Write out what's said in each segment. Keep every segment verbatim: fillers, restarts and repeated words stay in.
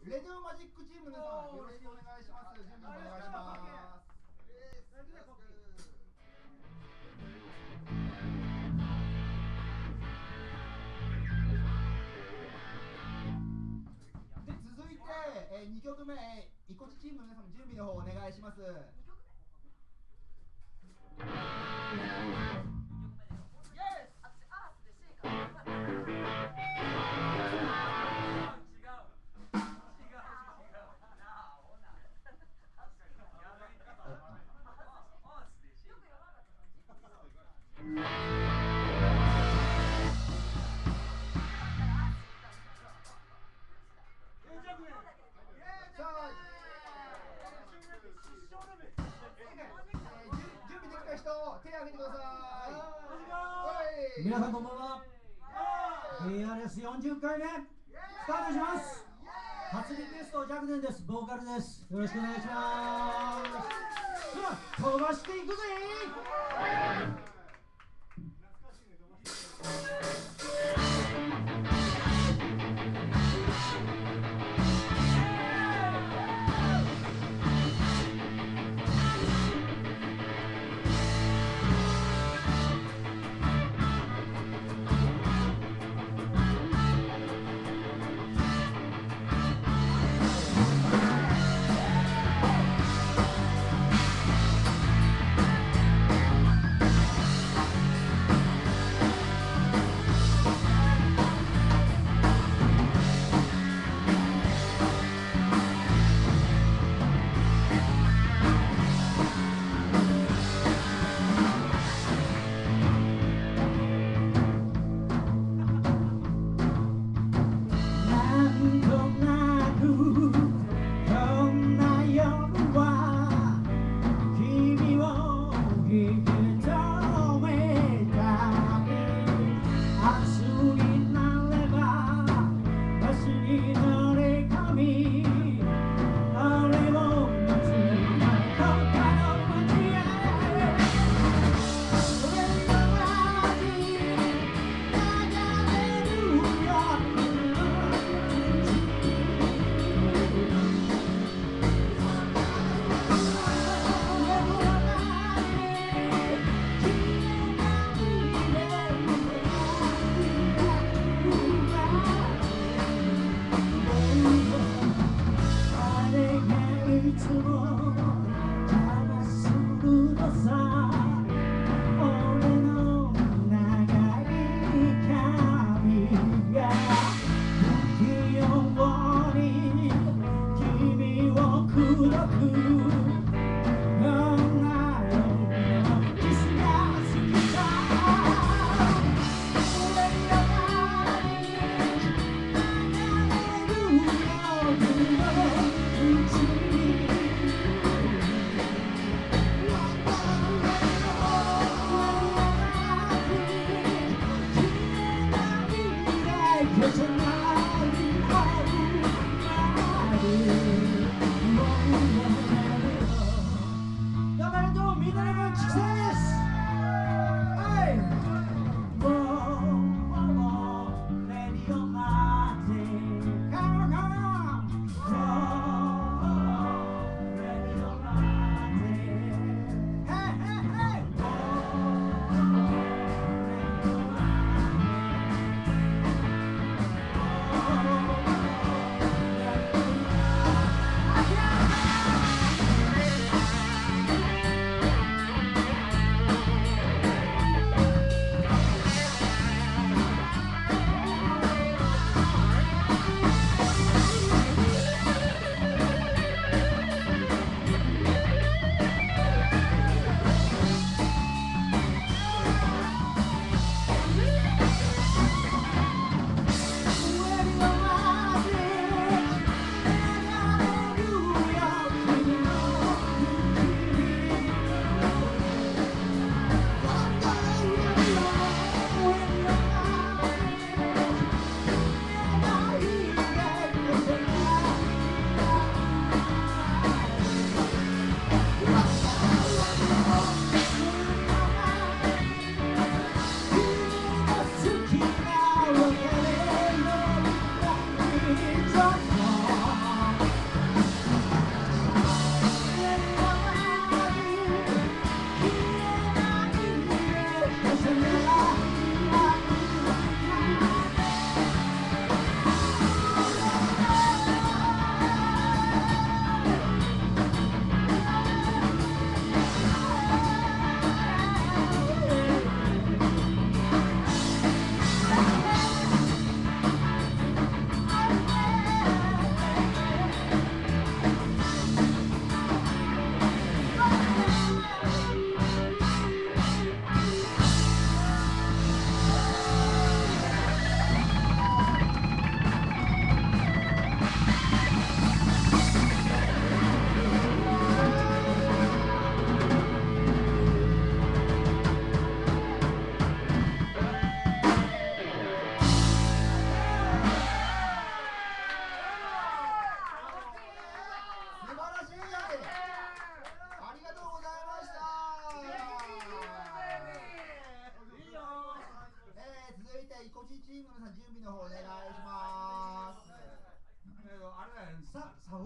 レディオマジックチームの皆さん、よろしくお願いします。準備お願いします。で続いて、えー、にきょくめ、いこちチームの皆さんも準備の方お願いします。 皆さんこんばんは。 エーアールエスよんじゅっかいめスタートします。初リクエストジャクデンです。ボーカルです。よろしくお願いします。さあ飛ばしていくぜ。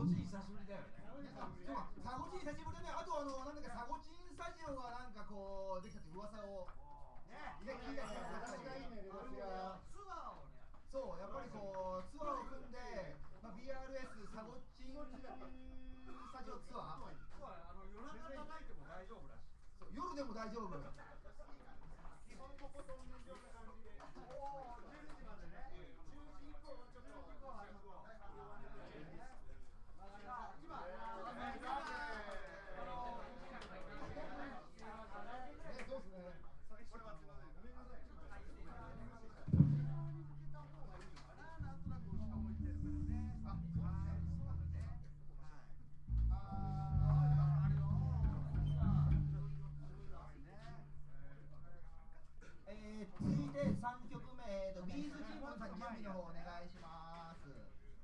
ゴチン久しぶりだよね。サゴチン久しぶりだね。あとあのなんだかサゴチンスタジオがなんかこうできたって噂をね聞いたね。私がいいね。私がツアーをね。そうやっぱりこうツアーを組んで、まあ ビーアールエス サゴチンスタジオツアー。あの夜中叩いても大丈夫らしい。そう夜でも大丈夫。基本ここと同じような感じで。おおじゅうにじまでね。じゅうじ以降ちょっと今。えー、続いてさんきょくめ、えー、とビーズチームさん準備の方お願いします。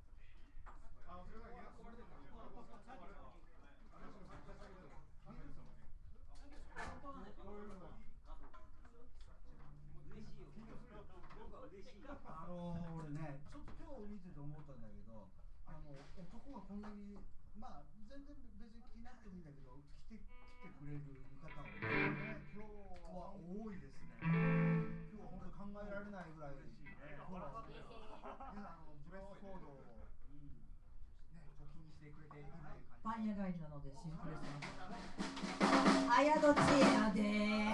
あのー、俺ね、ちょっと今日見てて思ったんだけど、あの男がこんなに、まあ全然別に着なくてもいいんだけど、着て来てくれる浴衣をね、今日は多いですね。今日は本当考えられないぐらい嬉しいね。今日は皆さんあのドレスコードを、うん、ね、ちょっと気にしてくれているという感じ。 パン屋帰りなのでシンプルしてます。あやどちやでー。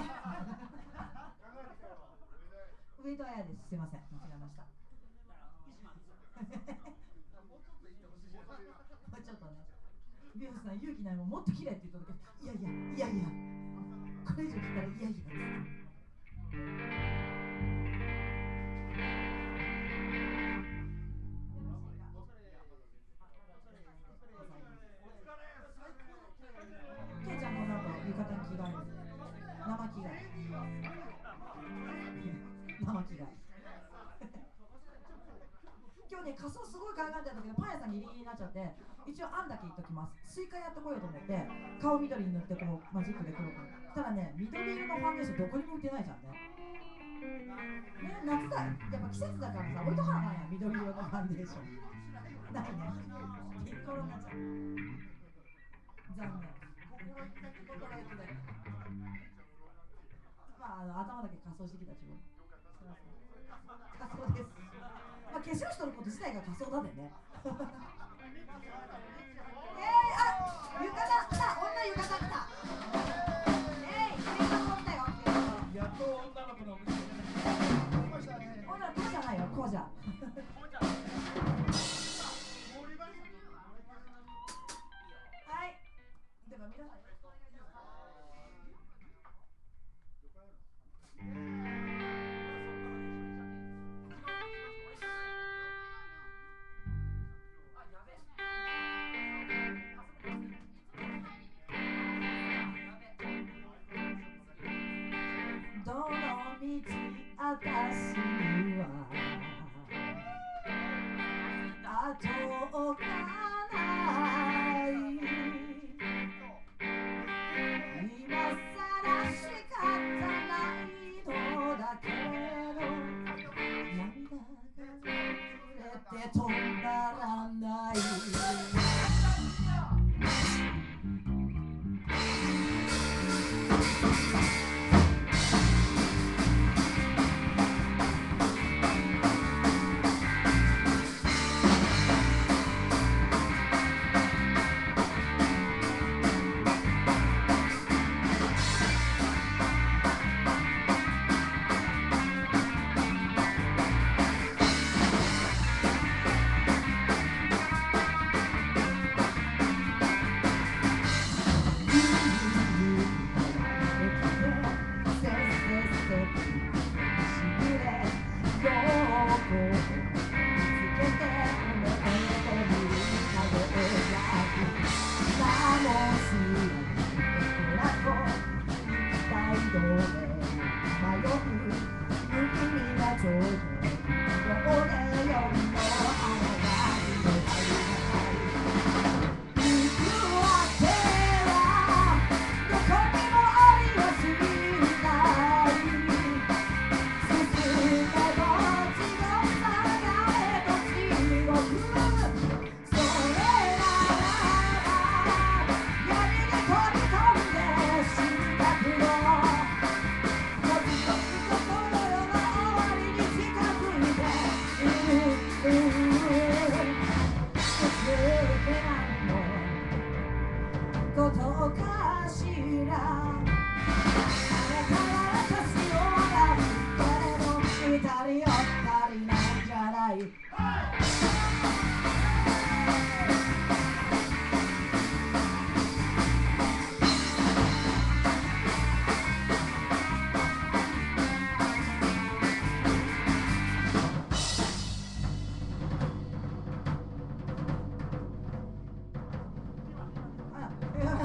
上戸彩です。すいません、間違えました。もうちょっとね。美容師さん勇気ないもんもっと綺麗って言った時、いやいやいやいや、これ以上聞いたらいやいやです。ケイちゃんもなんか浴衣に着替える。生着替え。生着替え。今日ね、仮装すごい考えてたんだけど、パン屋さんギリギリになっちゃって、一応案だけ言っときます。スイカやってこようと思って、顔緑に塗ってこうマジックで黒く。ただね、緑色のファンデーションどこにも売ってないじゃんね。ね、夏だ、やっぱ季節だからさ、置いとかなあかんやん、緑色のファンデーション。ないね。ピッコロになっちゃう。残念。心意気で。まあ、あの頭だけ仮装してきた自分。仮装です。まあ、化粧しとること自体が仮装だでね。えー、あ、浴衣来た、女浴衣来た。えい、浴衣来たよ。 やっと女の子のお店に女の子じゃないよ、こうじゃ。はい。でも皆さんよろしくお願いします。どの道あたしには後がない。今さら仕方ないのだけど、涙が溢れて止まらない。「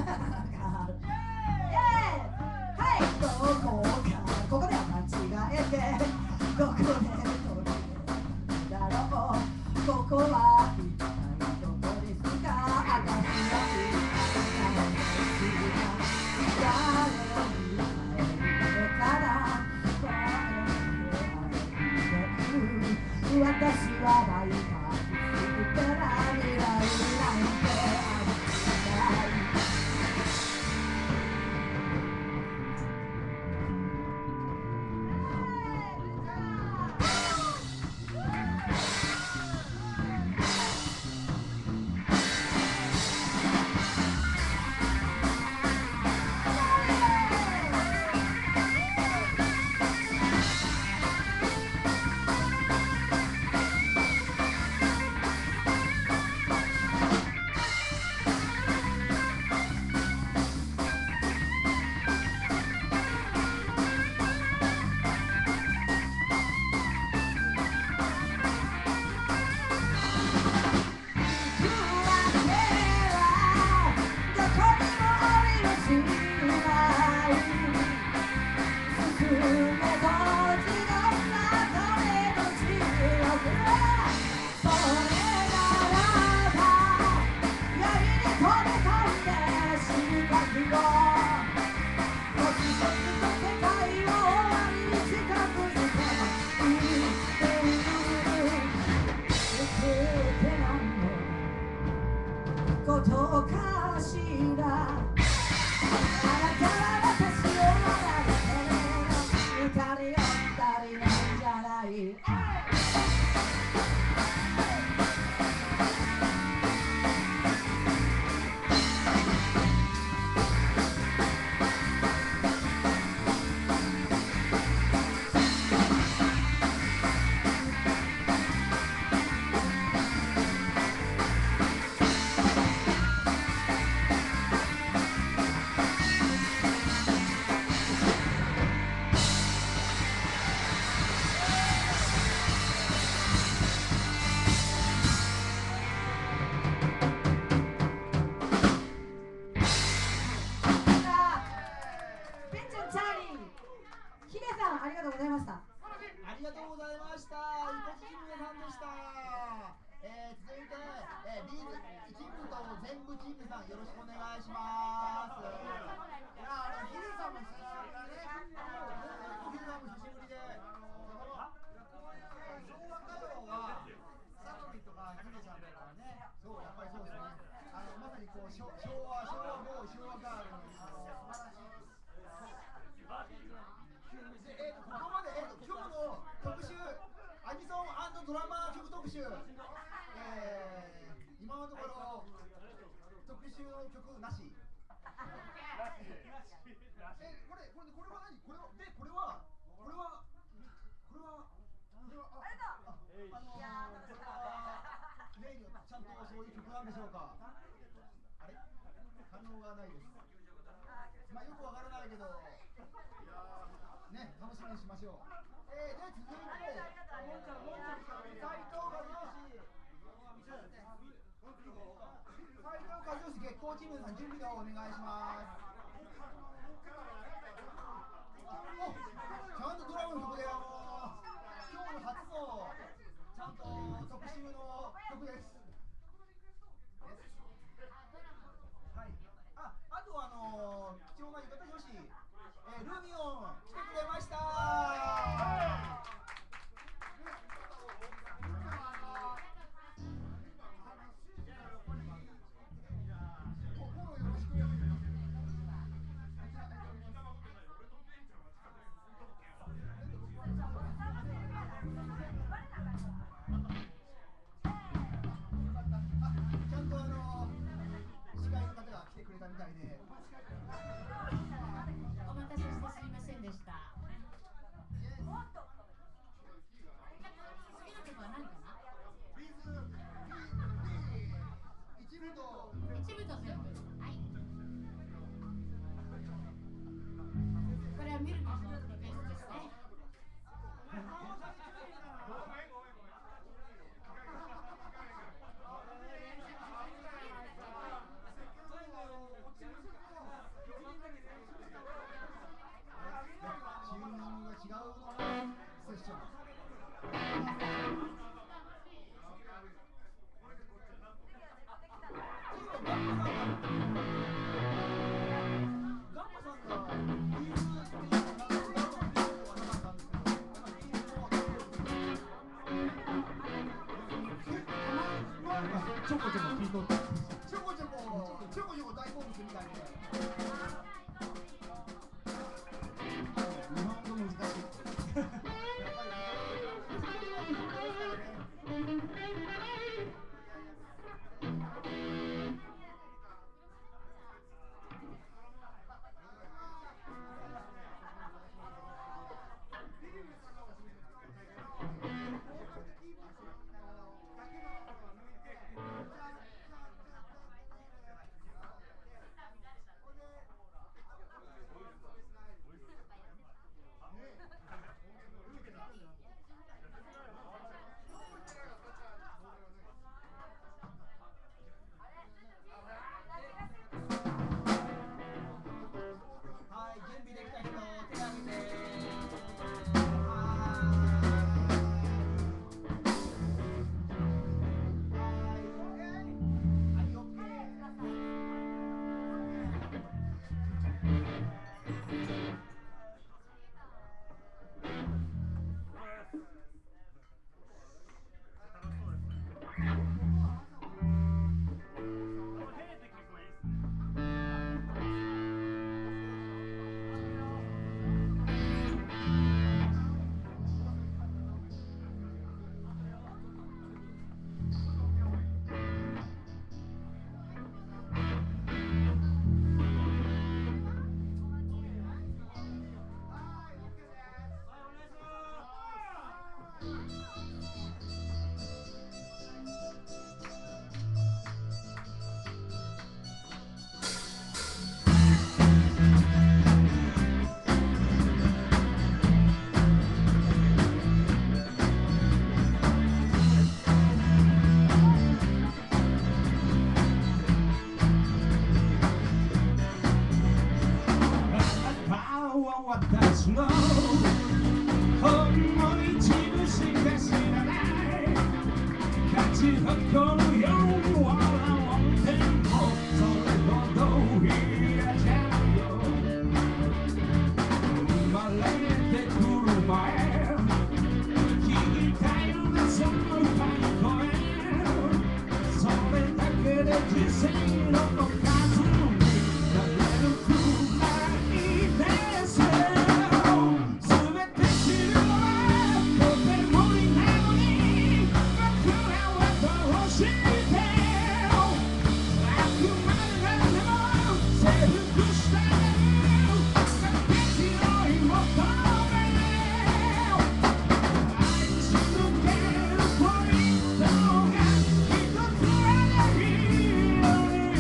はいどこかここでは間違えてどこで取りだろうここは一体どこですか私は一体どこですか誰に会えるから私は大体作ってない未来なんてありないことかしらあなたは私を笑って二人よ二人なんじゃないありがとうございました。 ありがとうございました。いこちチームさんでした。えー、続いて、えー、ビーズ一部と全部チームさんよろしくお願いします。いやあのヒデさんも久しぶりだね。ヒデさんも久しぶりで。昭和歌謡はサトミとかヒデさんだからね。そうやっぱりそうですね。あのまさにこう昭和昭和ボーイ昭和ガールの素晴らしい。えー、ここまで、えー、今日の特集アニソン&ドラマ曲特集、えー、今のところ特集の曲なし。えこれこれこれは何これはでこれはこれはこれはこれはあああのー、これは例にちゃんとそういう曲なんでしょうか。あれ反応がないです。まあよくわからないけど。ね、楽しみにしましょう。えー、で続いて、斉藤和義、斉藤和義月光チームさん準備の方お願いします。お、ちゃんとドラムの曲であのー、今日の初のちゃんと特集の曲です。はい。あ、あとあのー、貴重な浴衣女子。えー、ルミオン来てくれました。ちゃんとあの司会の方が来てくれたみたいで。 お待たせしてすみませんでした。次の曲は何かな？ 一部と一部と全部。はい。これはミルクのリクエストですね。 ちょこちょこ聞いとってちょこちょこちょこちょこ大好物みたいで日本語難しい私のほんの一部しか知らない勝ち誇るように笑ってもそれほど嫌じゃないよ生まれてくる前聞きたいのがその歌に声それだけで人生の数になれるくらいです「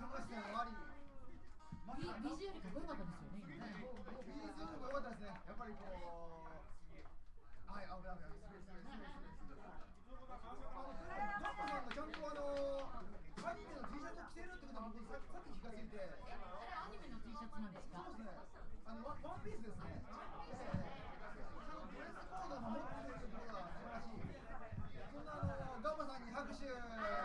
その時点終わり。 ビビジュアルかっこよかったですよね。今ねもうもうビジュアルかっこよかったですね。やっぱりこう、はい、あ、危ない危ない。スペーススペーススペース。あのそれガンバさんがちゃんとあのアニメの T シャツを着てるってことは僕ささっき気がついて。 え、あれアニメの T シャツなんですか？ そうですね。あのワワンピースですね。そのドレスコードを守ってるってことが素晴らしい。そんなあのガンバさんに拍手。で、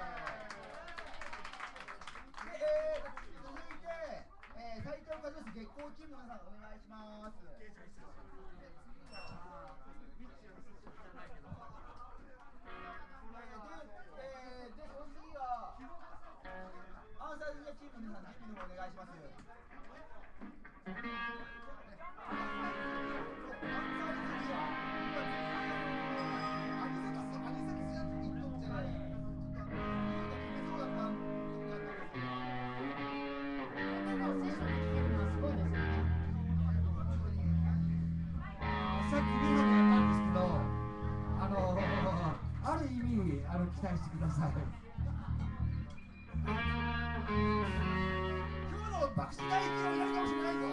えー、続いて、えー、斉藤和義月光チームの皆さんお願いします。で、次は。えー、で、その次はアンサーズチームの皆さん準備の方お願いします。 期待してください。 今日の爆死大記をやるかもしれないぞ。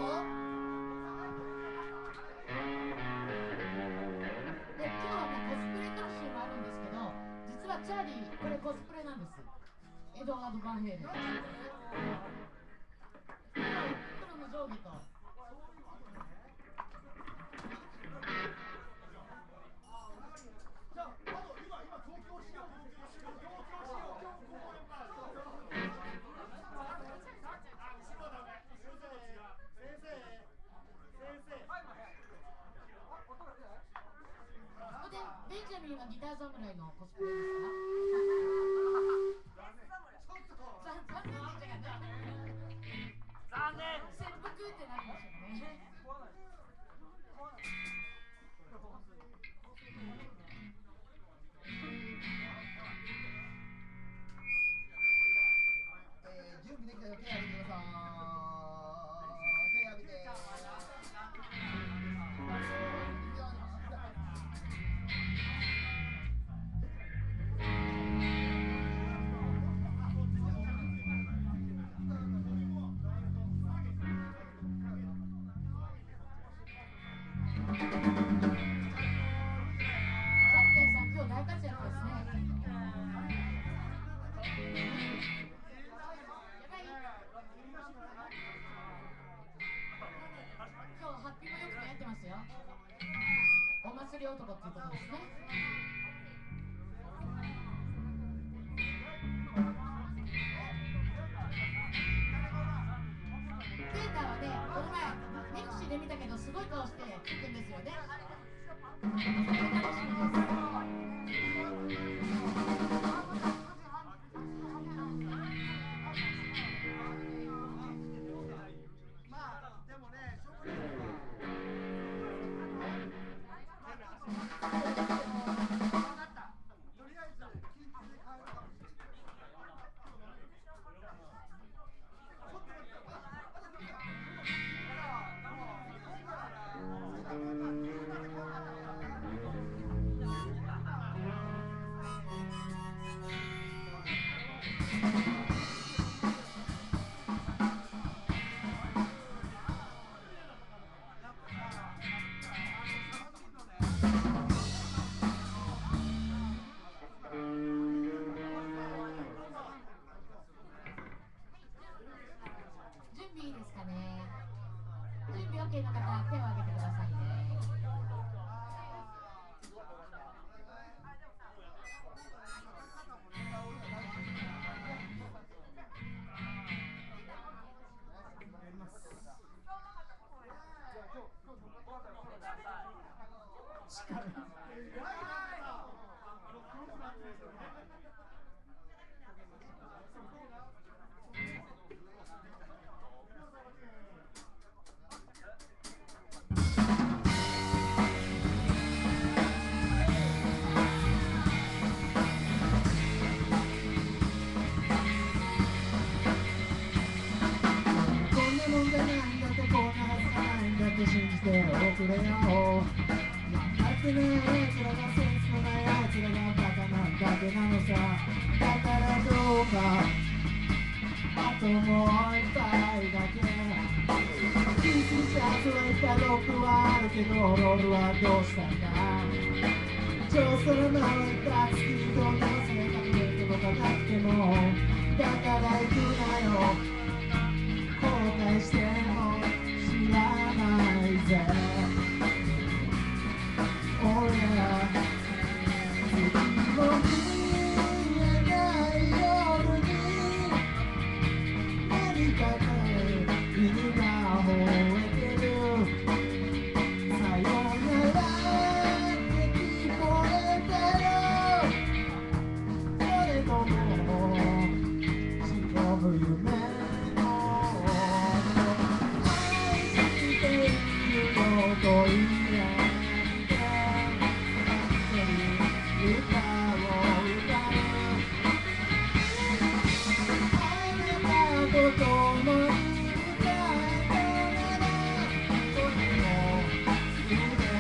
で、今日はねコスプレ特集もあるんですけど、実はチャーリーこれコスプレなんです。エドワード・バンヘイレン。黒の上下と。ベンジャミンはギター侍のコスプレですか？残念。切腹ってなりましたね。 えー、準備できたよ、手挙げてください。手挙げて。お祭り男っていうことですね。ペーターはね、この前ミクシーで見たけどすごい顔して聞くんですよね。楽しみです。OK の方、手を挙げてくださいね。 信じておくれよ。やってねえ奴らがセンスのない奴らがバカなんだけなのさ。だからどうかあともけどロールはどうしたんだ上空のた月どんな性格で届かなくてもだから行くなよ後悔しても知らないぜ俺ら月も見えない夜に何かで犬が吠えてるさよならって聞こえてるそれとも忍ぶ夢の愛しているよと言えて歌を歌うあなたと共に歌えたならとても嬉しい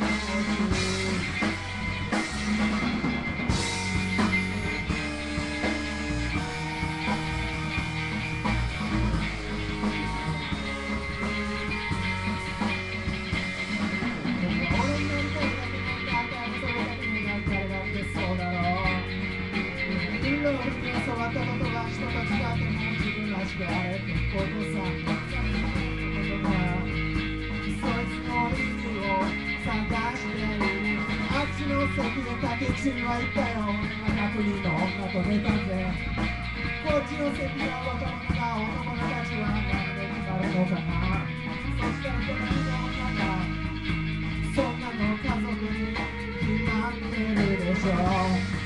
俺になりたいだけなんだからそれだけ願う彼だってそうだろう運動部に教わったことが人と違っても自分らしくあれってことさことがそいつの理由を探してるあっちの席で竹内には言ったよ俺がひゃくにんの女と寝たぜこっちの席は若者が男のたちは何で決まるのかなそしたら隣の女がそんなの家族に決まってるでしょ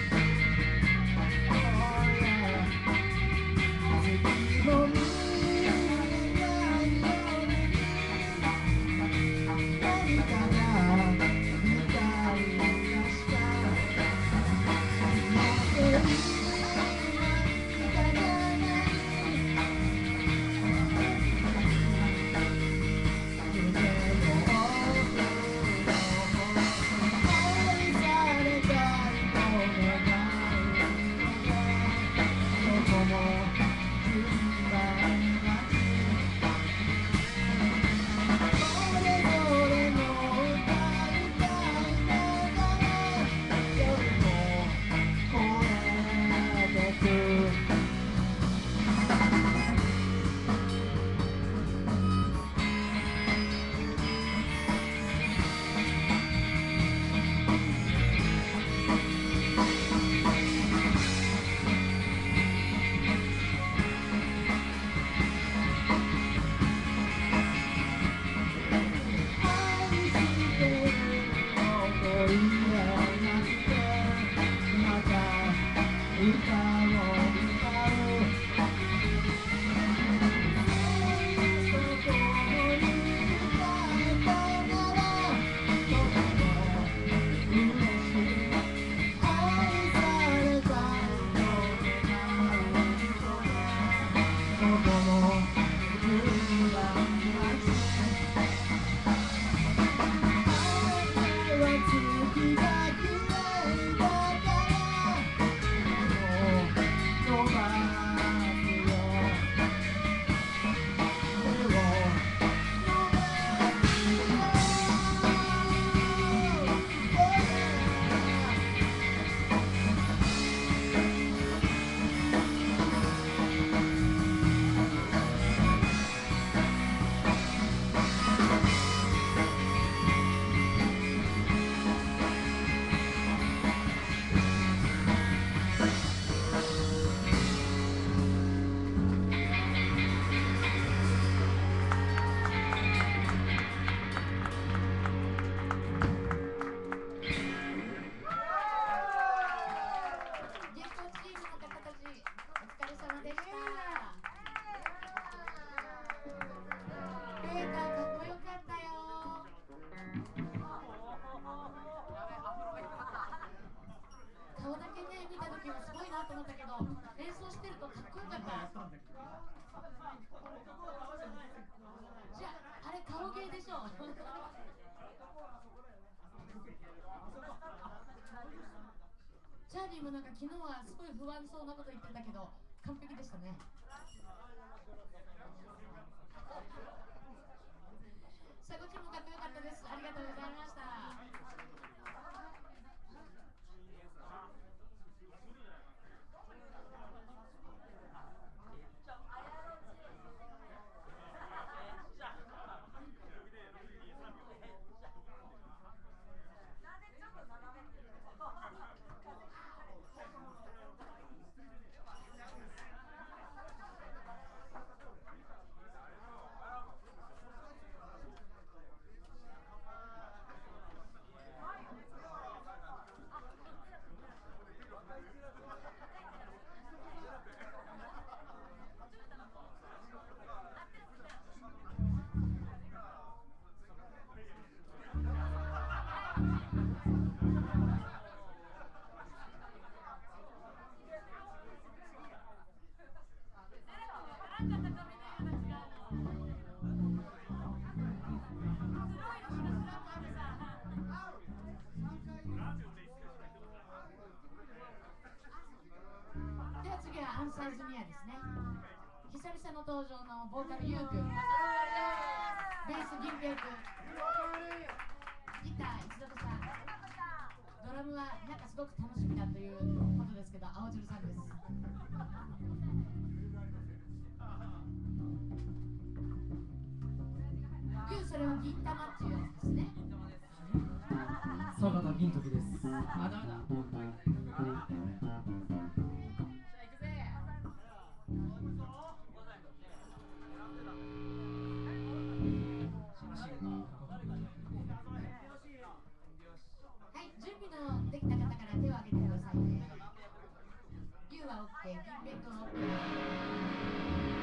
次も見えないように何かが見たりがした待っている何かがない夢の奥の愛されたいと願うどこも順番がちそれぞれの歌いたいながら夜も越えてく愛してるよと言えなくてまた歌を歌うそれと共に歌えたならとても嬉しい愛されたいと願う人がどこも順番がちあなたは月が綺麗だから手を伸ばすよ手を伸ばゲストチームの方たち、お疲れ様でした。レーターかっこよかったよ。顔だけね、見た時はすごいなと思ったけど、演奏してるとかっこよかった。じゃあ、あれ顔芸でしょ。チャーリーもなんか昨日はすごい不安そうなこと言ってたけど完璧でしたね。さあこっちもかっこよかったです。ありがとうでは次はアンサイズミアですね。久々の登場のボーカルユウくん、ベース銀平くん、ギター一度さん、ドラムはなんかすごく楽しみだということですけど青汁さんです。ユウそれは銀玉っていうやつですね。 坂田銀時です。 あ、ダメだ。はい、準備のできた方から手を挙げてくださいね。ユウは OK、銀平君は OK。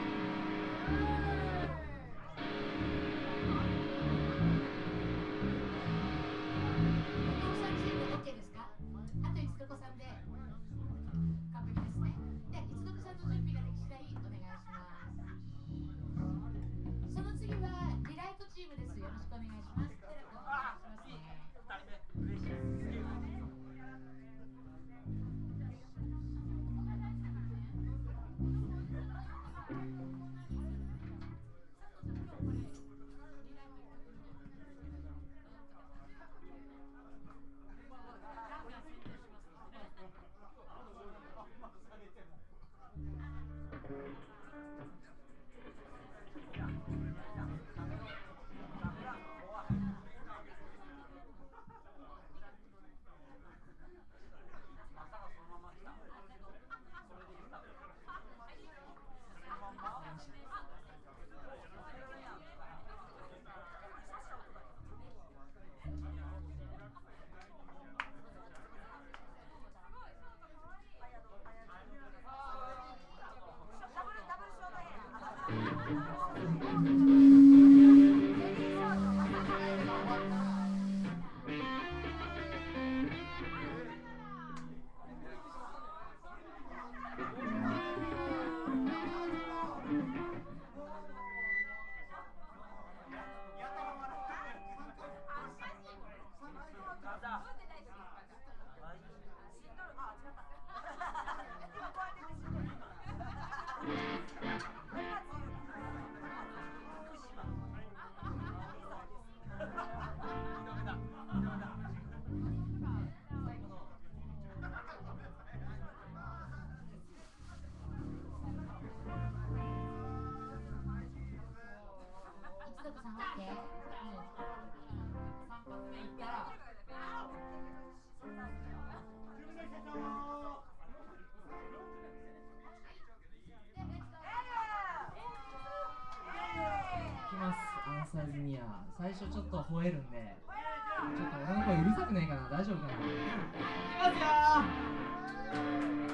サイズミア最初ちょっと吠えるんで、ちょっと俺の声うるさくないかな、大丈夫かな。いきますよー。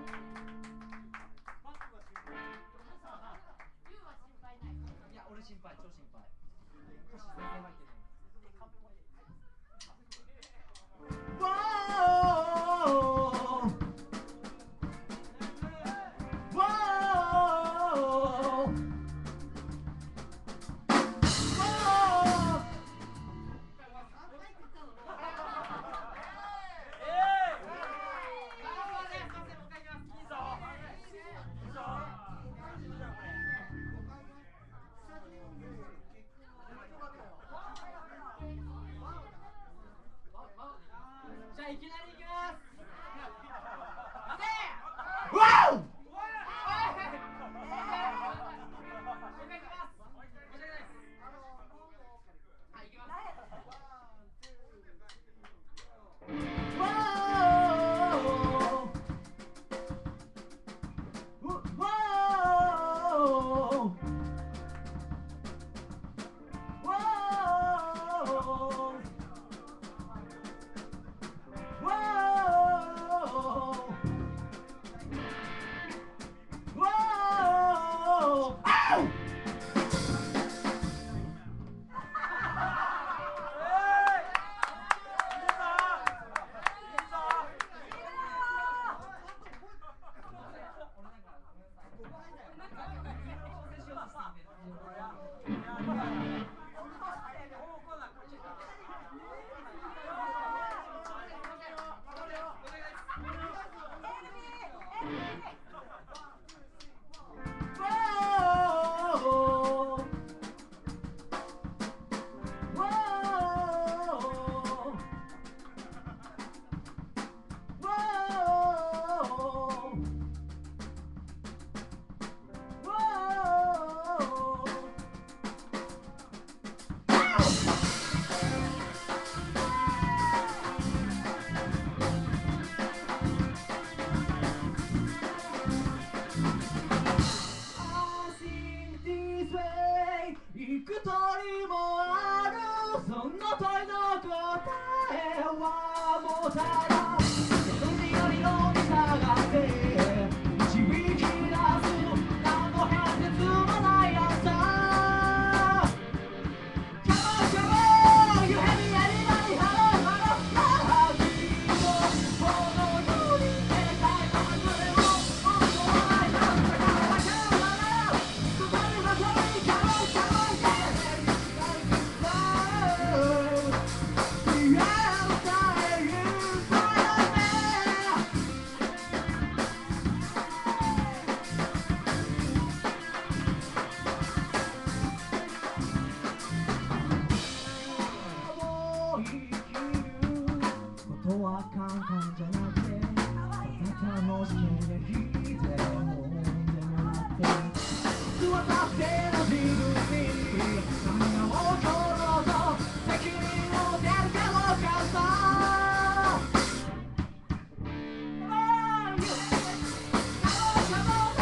いや俺心配、超心配。歌詞全然入ってない。 え幾通りもあるその問いの答えはもうただ一人よりのに探して導き出す何の変哲もない朝 Come on, come on, you have me anybody, hello, hello, hello この世に世界の外れを本当はないなんてからわからないそこには遠い Come on, come onことは簡単じゃなくてただ楽しみで引いてもんでもらって座っての自分に何が起ころうと責任を出るかどうかさ Oh, you Come on,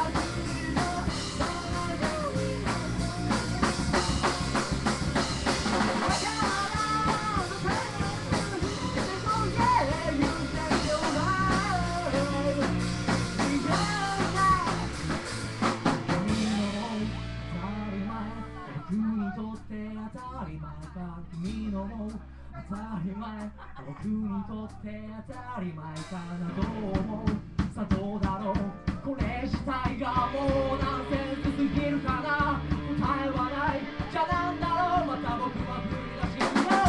君のも当たり前僕にとって当たり前かなどう思うさあどうだろうこれ自体がもうナンセンスすぎるかな答えはないじゃあなんだろうまた僕は振り出しに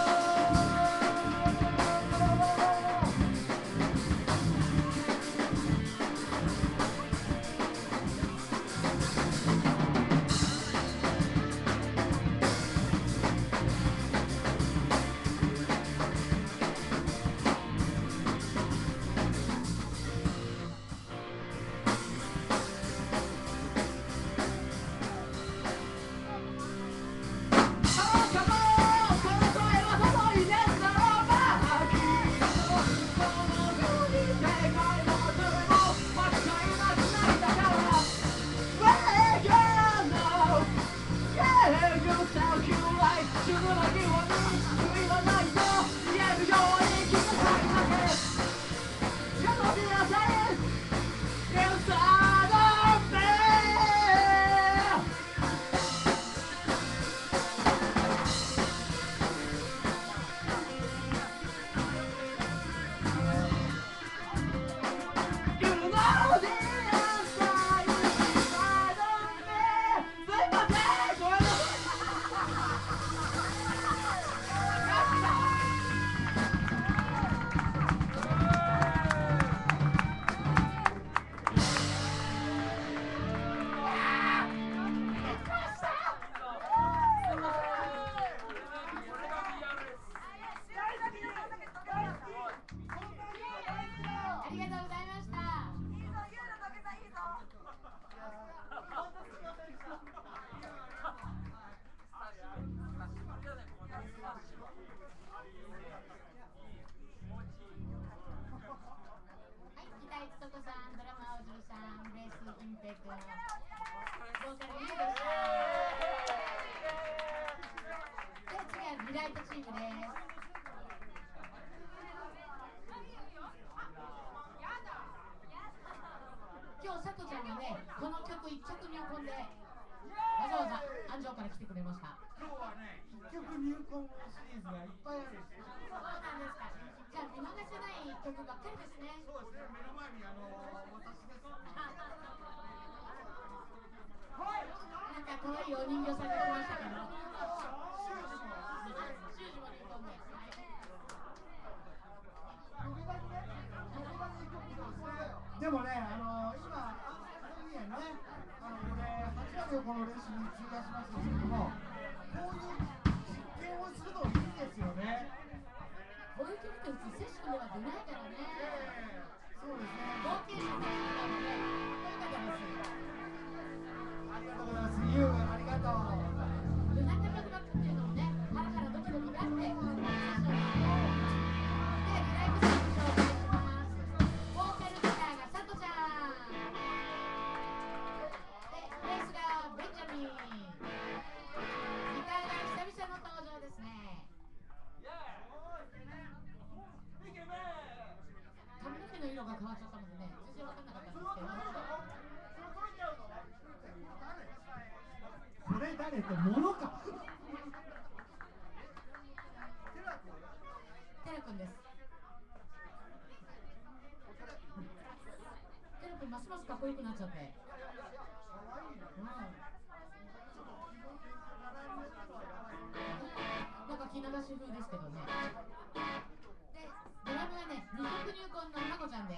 今日、さとちゃんはね、この曲一曲入魂でわざわざ安城から来てくれました。 今日はね、一曲入魂シリーズがいっぱいあるんですよ。 そうなんですか。じゃあ見逃せない曲ばっかりですね。 そうですね、目の前にあの私です。 なんか可愛いお人形さんが来ましたけど。修二も入魂で。はい。 時々ね、時々いい曲ですね。 ででもね、あのー、今、宣言ね、あのこれ、はちわりをこの練習に費やしましたけれども、こういう実験をするのいいですよね。 こういう曲って普通、セッションでは出ないからね。 えー、そうですね。 冒険者たちなので、とにかくです。 ありがとうございます。ユウ、ありがとう。 で、なんか曲ばっかっていうのもね、ハラハラドキドキがあって、セッションで、ライブステージを紹介します。ボーカルギターがサトちゃん。で、ベースがベンジャミン。ギターが久々の登場ですね。髪の毛の色が変わっちゃったのでね、全然わかんなかったんですけど。 これ誰って物か。 テラ君です。テラ君ますますかっこよくなっちゃって。うん、なんか着流し風ですけどね。で、ドラムがね、二足入魂のまこちゃんです。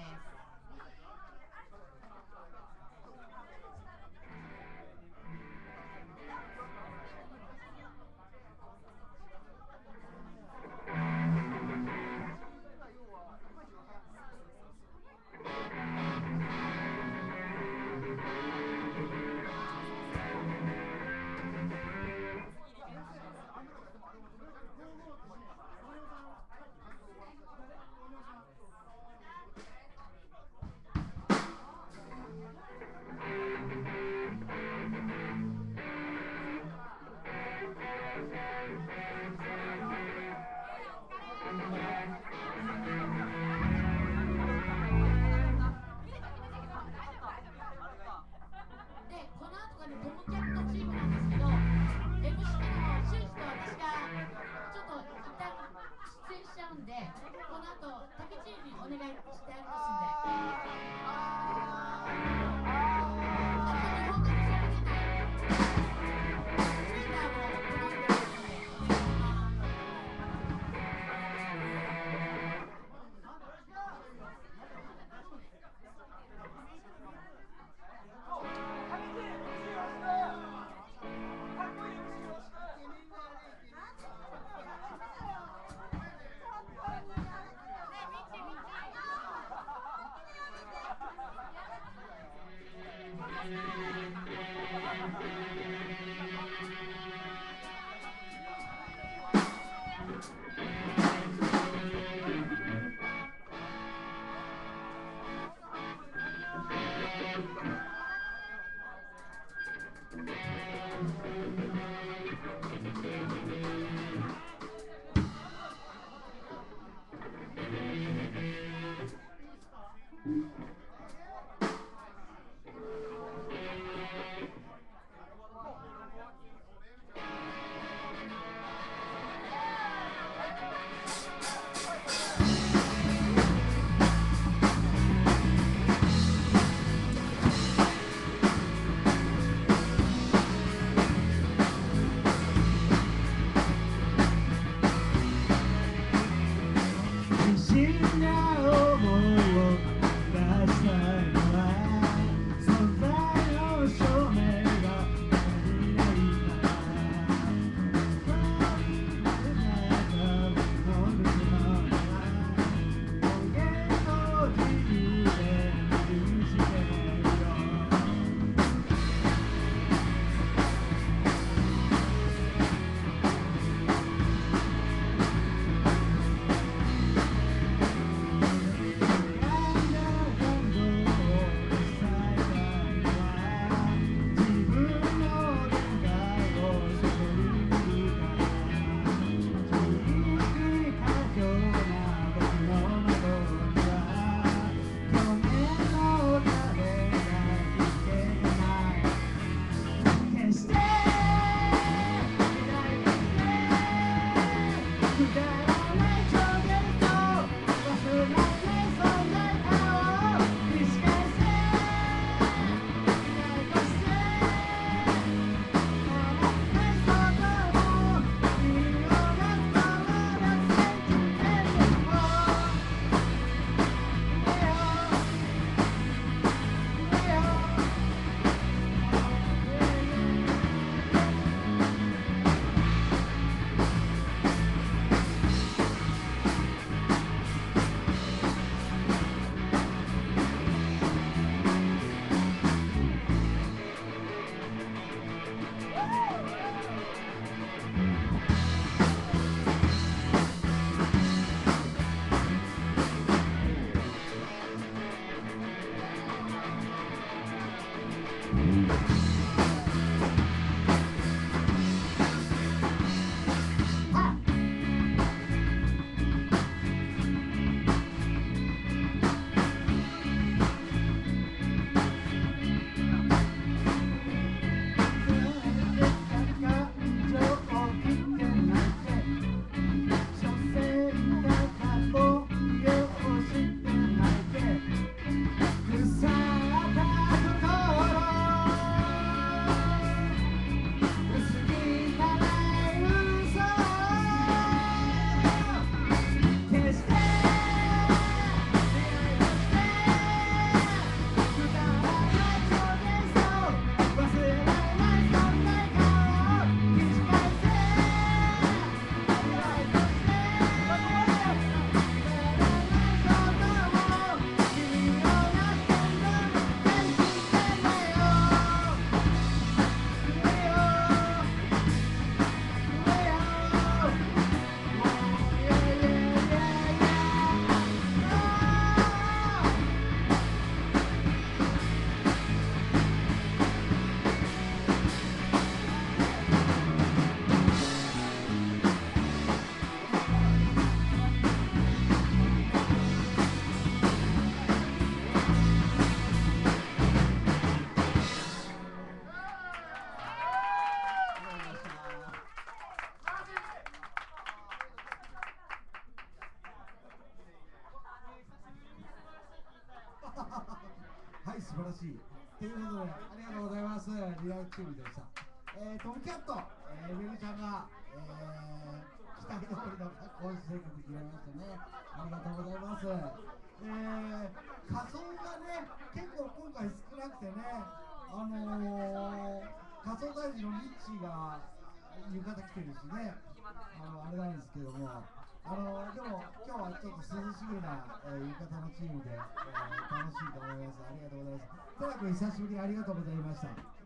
はい、素晴らしい。ということで、ありがとうございます。リラックスチームでした。えー、トムキャット、えー、めぐちゃんが、えー、期待通りの格好性格決めましたね。ありがとうございます。えー、仮装がね、結構今回少なくてね、あのー、仮装大臣のミッチーが浴衣着てるしね、あの、あれなんですけども、あのー、でも今日はちょっと涼しげな、えー、浴衣のチームで、えー、楽しいと思います。ありがとうございます。トラ君久しぶりにありがとうございました。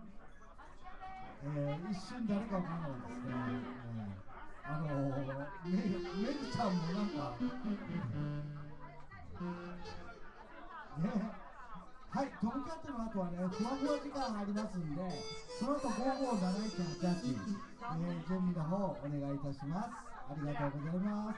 えー、一瞬誰かわからないですね。えー、あのー、めめぐちゃんもなんかね、はい、トムキャットの後はね、ふわふわ時間がありますんで、その後ごーごーなないちはちはち、えー、準備の方お願いいたします。ありがとうございます。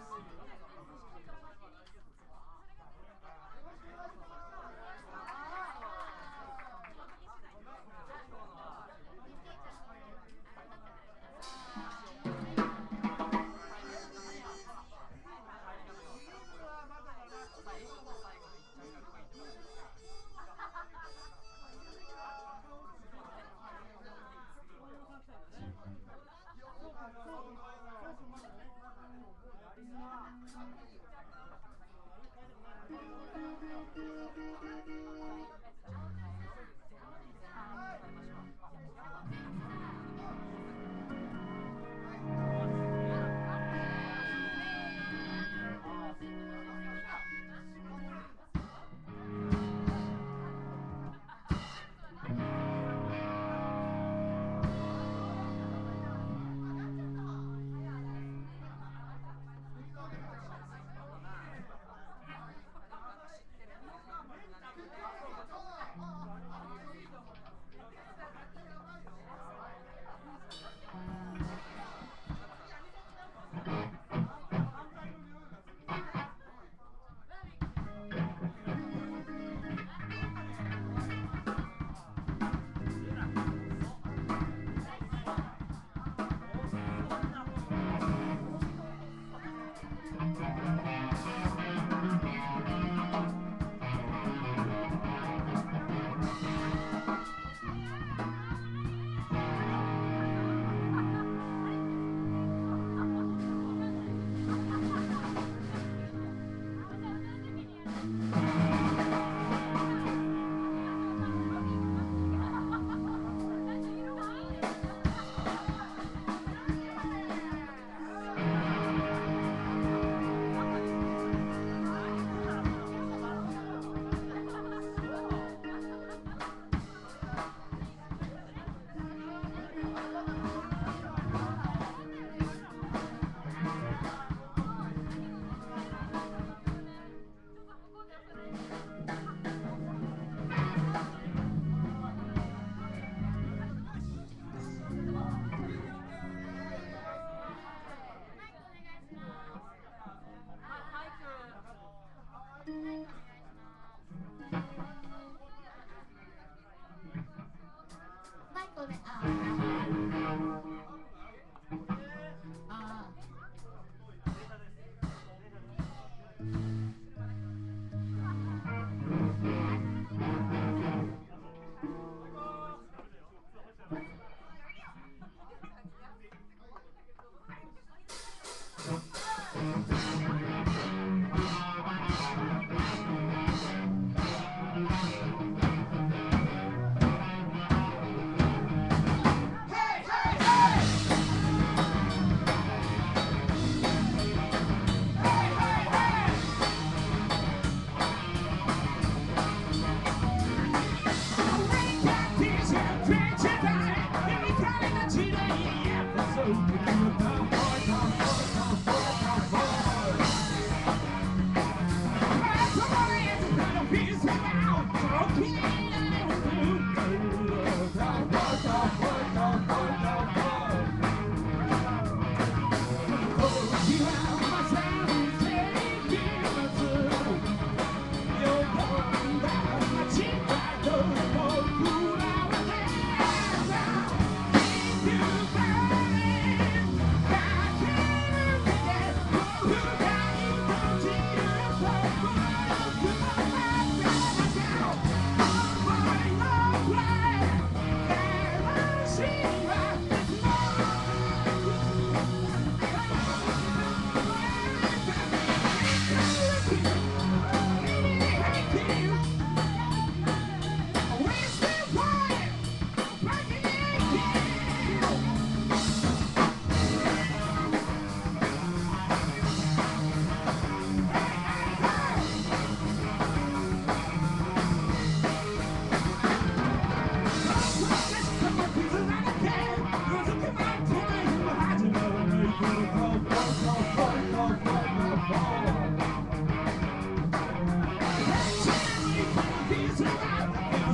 Down.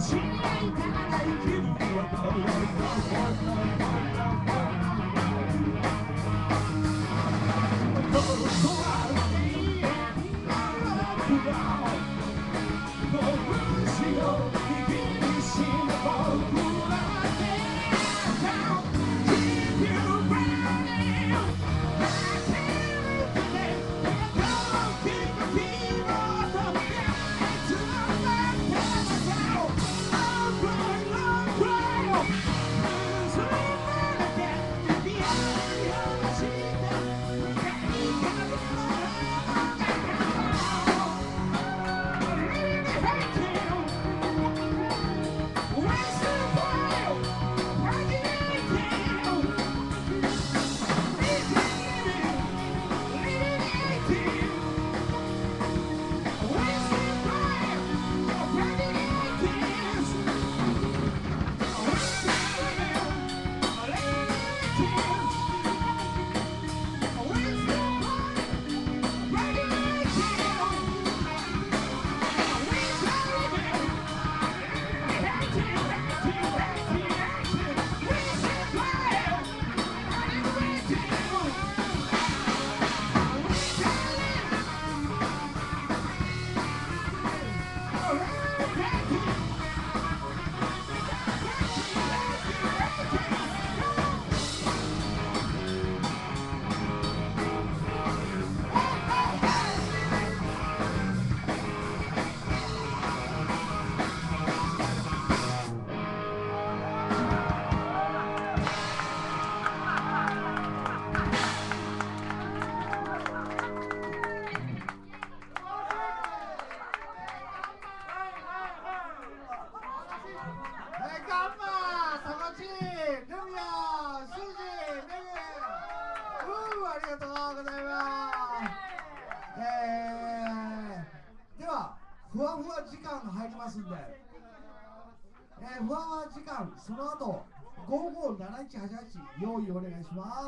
ふわふわ時間が入りますんで、えー、ふわふわ時間、その後ごーごーなないちはちはち用意お願いします。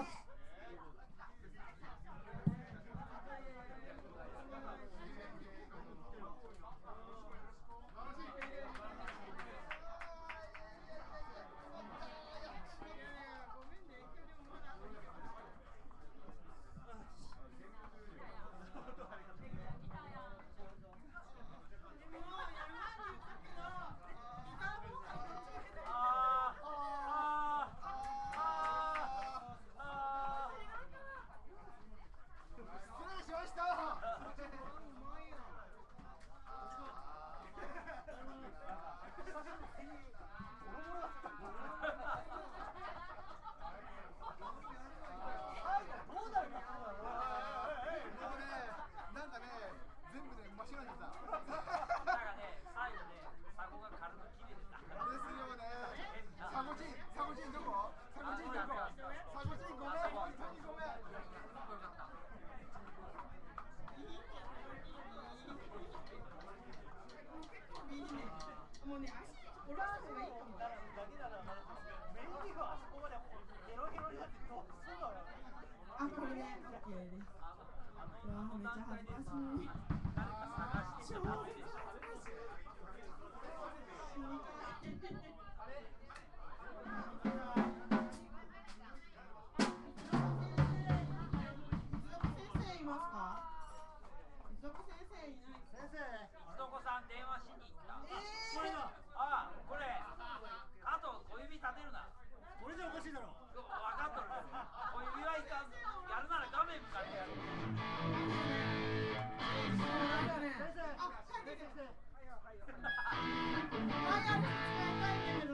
あ、これね、OK です。うわ、めっちゃ恥ずかしい。超恥ずかしい。 早く使いたいけど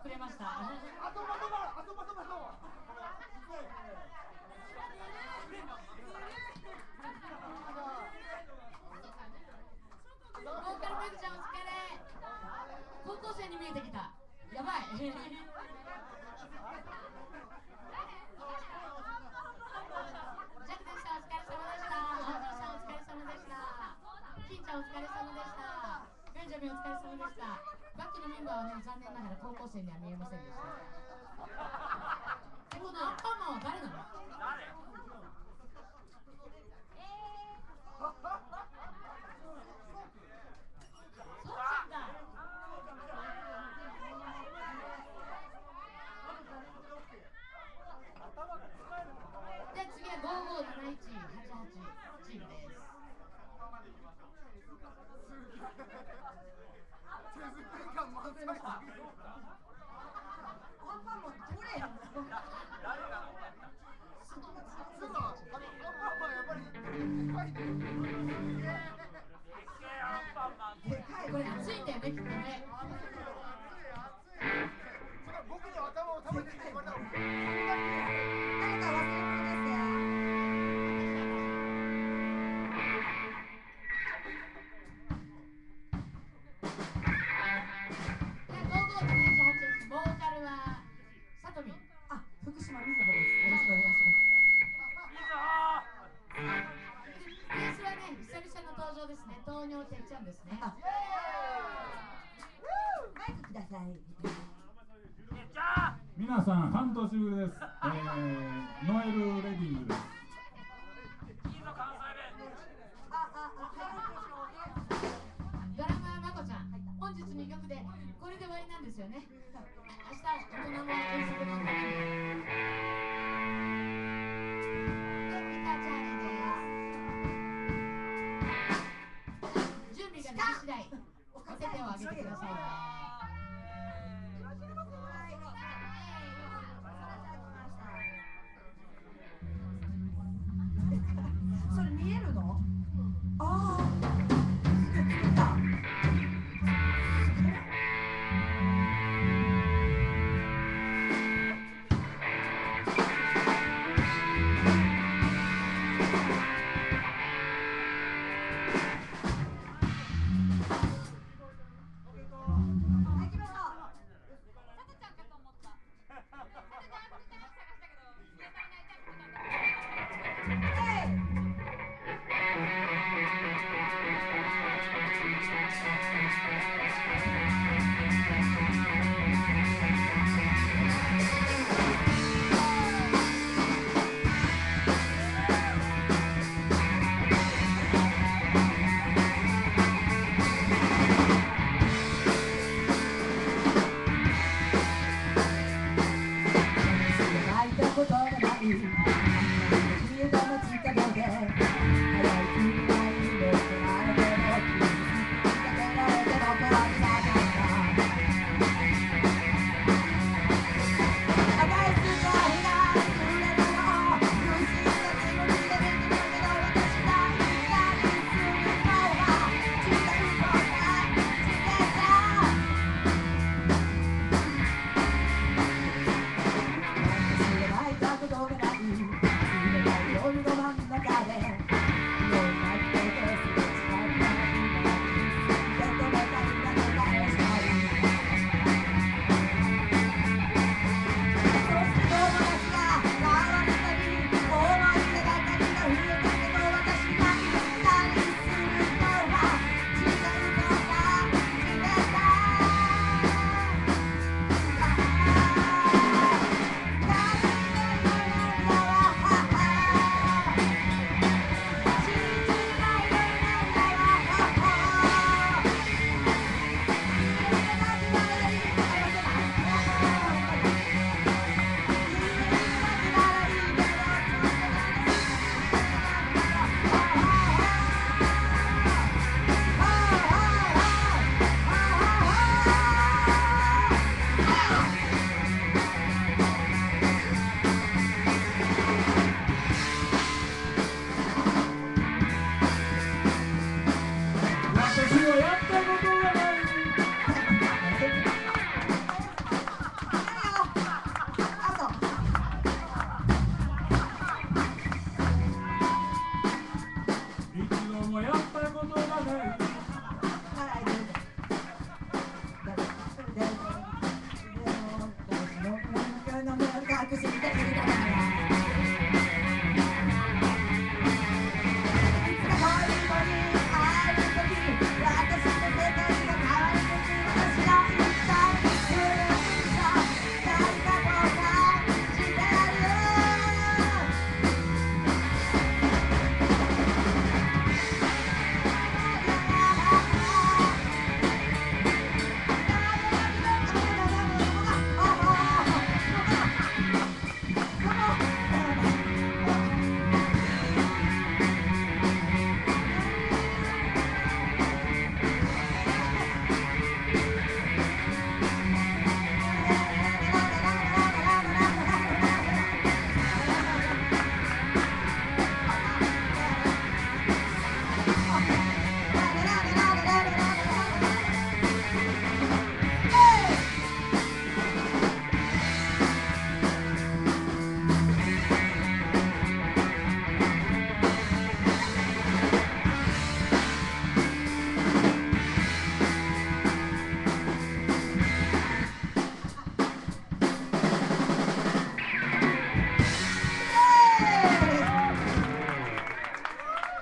くれました。 あとまとまあとまとまとボーカルめぐちゃんお疲れ。高校生に見えてきた。やばい。ジャックでした。お疲れ様でした。青森さんお疲れ様でした。金ちゃんお疲れ様でした。ベンジャミンお疲れ様でした。バッキーのメンバーはね、残念ながら高校生には見えませんでした。え、このアンパンマンは誰なの？そうなんだ。で、次はごーごーなないちはちはちチームです。 手作り感満載。 アンパンマンどれやん。 すごい。あのアンパンマンやっぱりでかいね。 でかいこれついてね、きっとね。 僕の頭を食べてって言われたら。 誰か忘れ物ですか？ ボーカルはさとみ。 あ、福島みずほです。よろしくお願いします。 ベースはね、久々の登場ですね。豆尿てっちゃんですね。 あ、マイクください。 皆さん、半年ぶりです。えー、ノエル・レディングです。 ドラマーまこちゃん、本日にきょくでこれで終わりなんですよね。明日大人も遠足のために。で、ギターチャーリーです。準備ができ次第、お手手を挙げてくださいね。 それ見えるの？ああ。作った。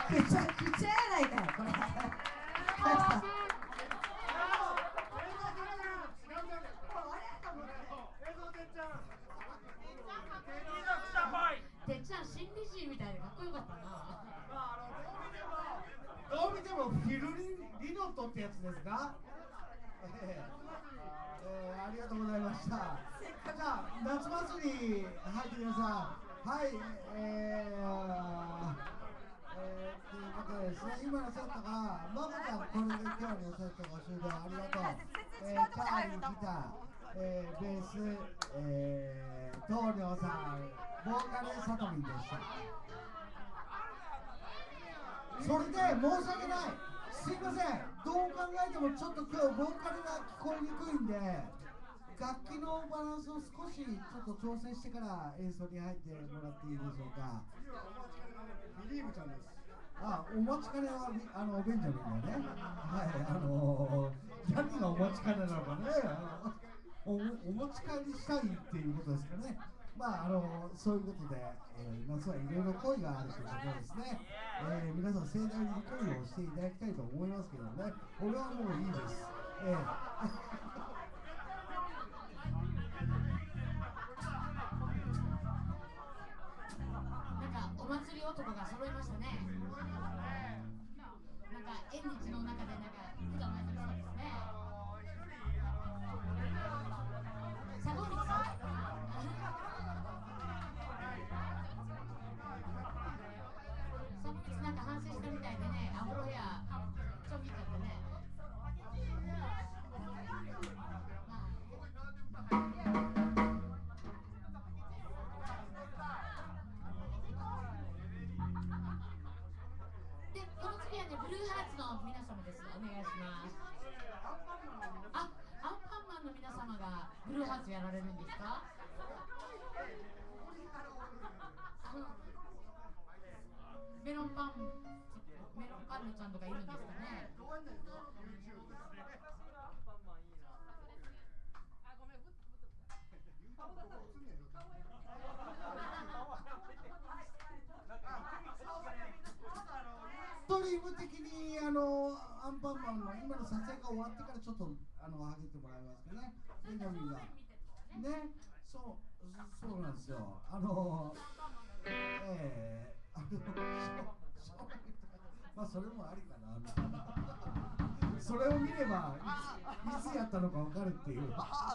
めちゃくちゃやないかよこれ。 てっちゃん心理師みたいでかっこよかったな。 どう見てもフィルリリノットってやつですか？えーえー、ありがとうございました。じゃあ夏祭り入って皆さん、はい、えー、えー、ということでですね、今のセットがママちゃん、これで今日のセットご終了ありがとう。えー、チャーリーギター、えー、ベース、えー、東亮さん、ボーカルサトミンでした。それで申し訳ない、すいません、どう考えてもちょっと今日ボーカルが聞こえにくいんで、楽器のバランスを少しちょっと調整してから演奏に入ってもらっていいでしょうか。ビリーブちゃんです。あ、お待ちかねはあのベンジャミンだよね。はい、あのー、何がお待ちかねなのかね、あの お, お持ち帰りしたいっていうことですかね。まああのそういうことで、えー、夏はいろいろ恋があるということですね。えー、皆さん盛大に恋をしていただきたいと思いますけどね。俺はもういいです。えーなんかお祭り男が揃いましたね。なんか縁日の中でなんか普段のやつそうですね。佐藤光さん。佐藤光なんか反省したみたいでね、アフロヘアちょん切っちゃってね。で、この次はね、ブルーハーツの皆様です。お願いします。あ、アンパンマンの皆様がブルーハーツやられるんですか？あのメロンパン、メロンパンのちゃんとかいるんですかね。 ストリーム的にあのアンパンマンの今の撮影が終わってからちょっとあの上げてもらいますかね。ベンジャミンがね、そうそうなんですよ。あのえー、あのまあそれもありかなみたいな。それを見ればいついつやったのかわかるっていう。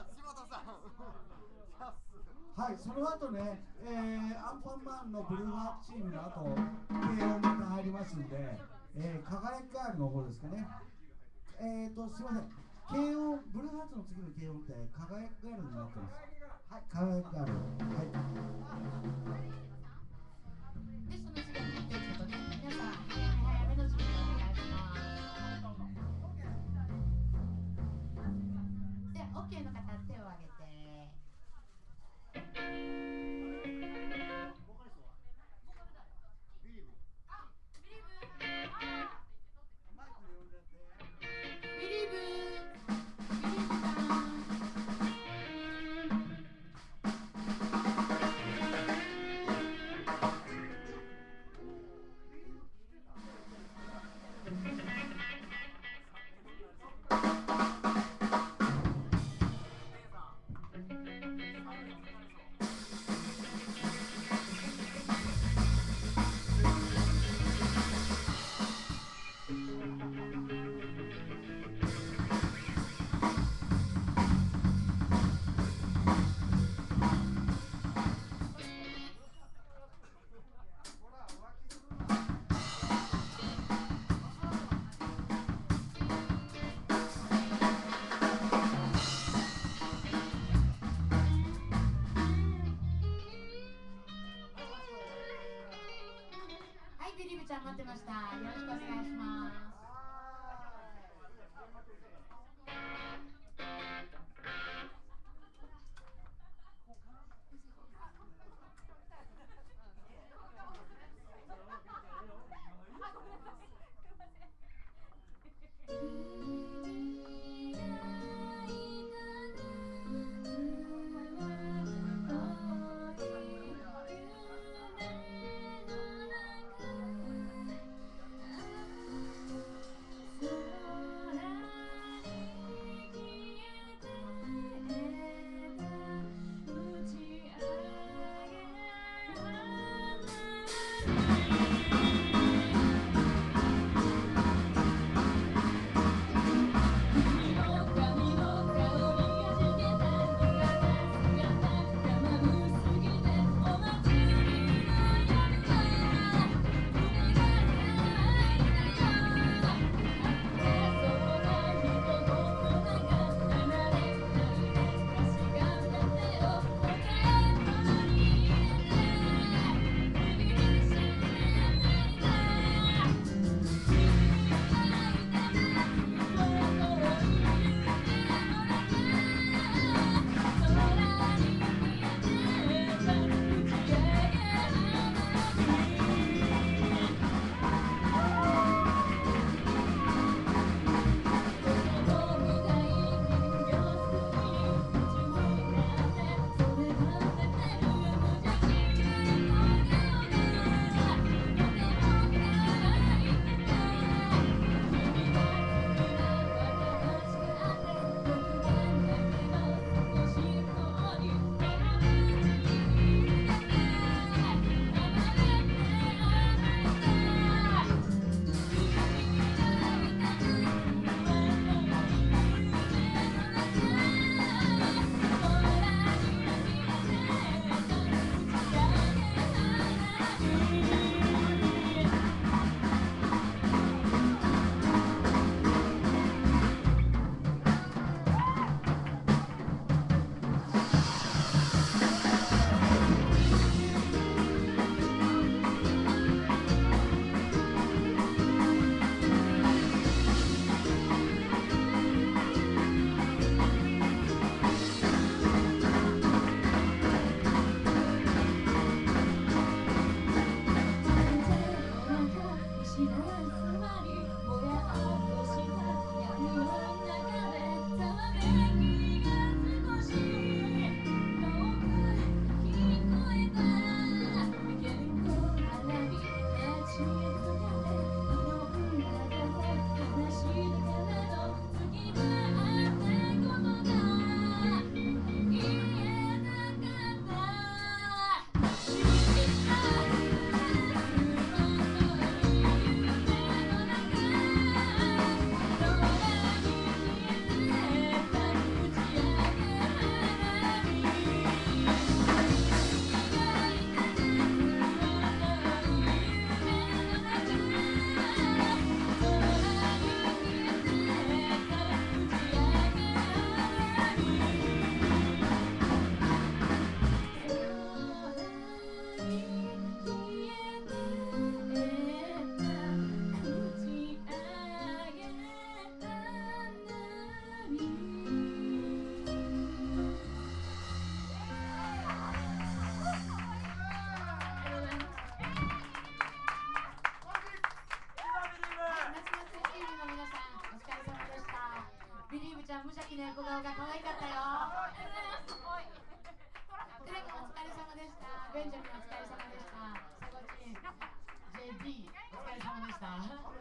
はい、その後ね、えー、アンパンマンのブルーハーツチームの後、軽音また入りますんで、えー、輝きガールの方ですかね。えーと、すいません、軽音、ブルーハーツの次の軽音って輝きガールになってます。はい、輝きガール。はい。 で、その次はね、ということで、皆さん、早めの準備をお願いします。で、OK の方、手を挙げて。ビリーブビリーブさん。はい、ビリブちゃん待ってました。よろしくお願いします。 ビリーブちゃん無邪気な横顔が可愛かったよ。テレコお疲れ様でした。ベンジャミンお疲れ様でした。サゴチン ジェーディー お疲れ様でした。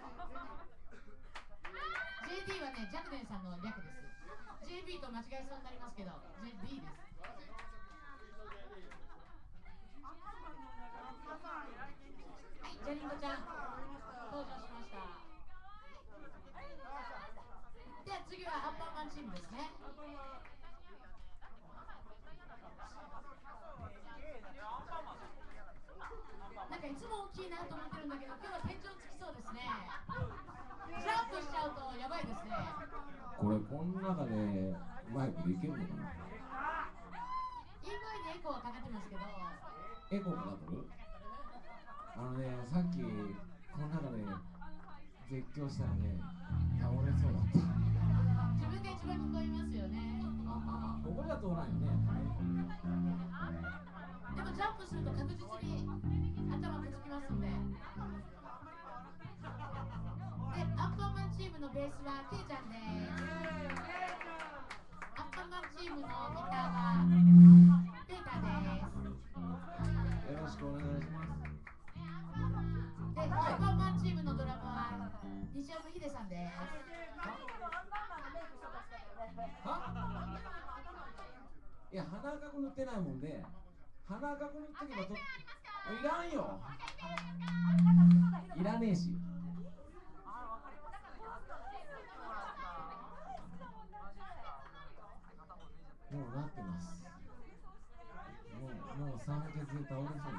ジェーディー はね、ジャクデンさんの略です。ジェービー と間違えそうになりますけど ジェーディー です。はい、ジャリンコちゃん登場しました。では次はアンパンマンチームですね。なんかいつも大きいなと思ってるんだけど、今日は天井つきそうですね。ジャンプしちゃうとやばいですね。 これこの中でマイクでいけるのかな。 いい声でエコーはかかってますけど。 エコーかかってる？あのね、さっきこの中で絶叫したらね、倒れそうだった。 自分が一番聞こえますよね。 ああ、ここじゃ通らんよね。 でもジャンプすると確実に頭くっつきますんで。で、アンパンマンチームのベースはケイちゃんです。アンパンマンチームのギターはペーターです。 よろしくお願いします。 で、アンパンマンチームのドラムは西山秀さんです。 いや、鼻赤く塗ってないもんで、鼻赤く塗ってけばと、いらんよ。いらねえし。もうなってます。もう、もう酸欠で倒れそうです。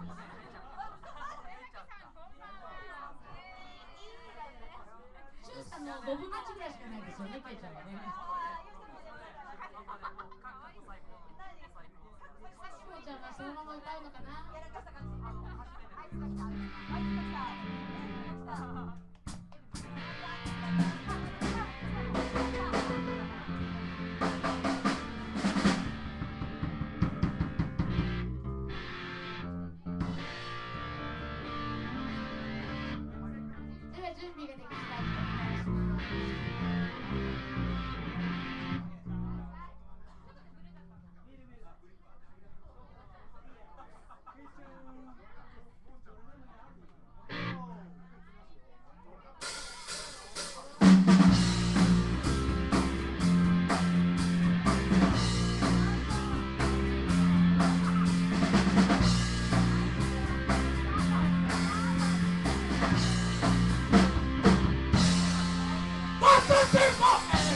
シュウさんのごぶんのいちぐらいしかないですよね、ケイちゃんはね。シモちゃんはそのまま歌うのかな。では準備ができ次第お願いします。 What's the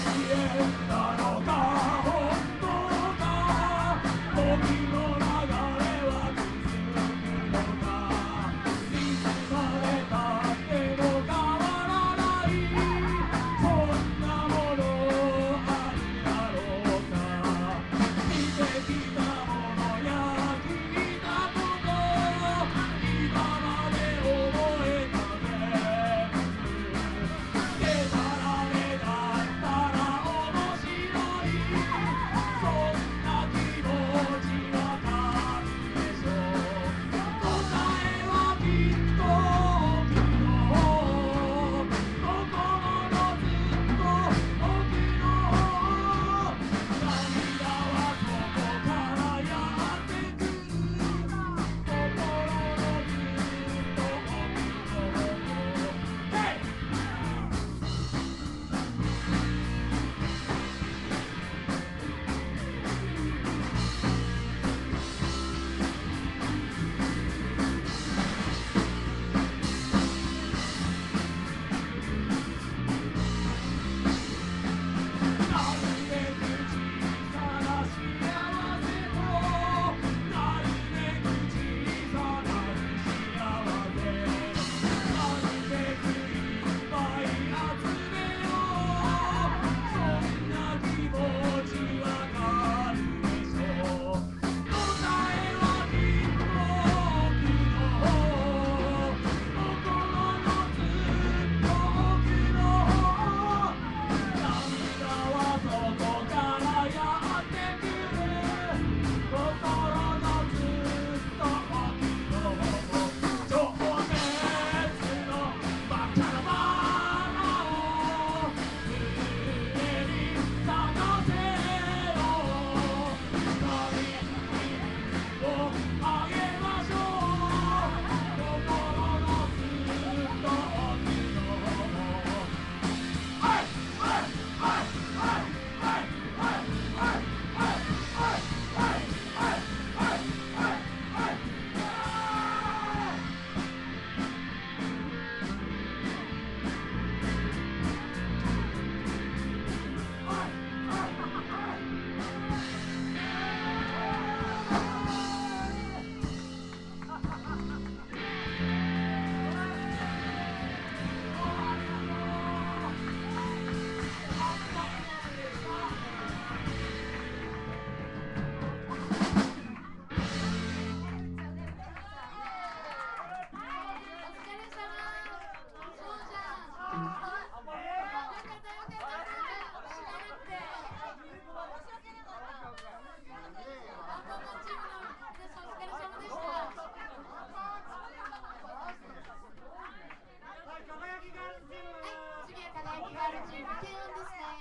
気があるチーム、軽音ですね。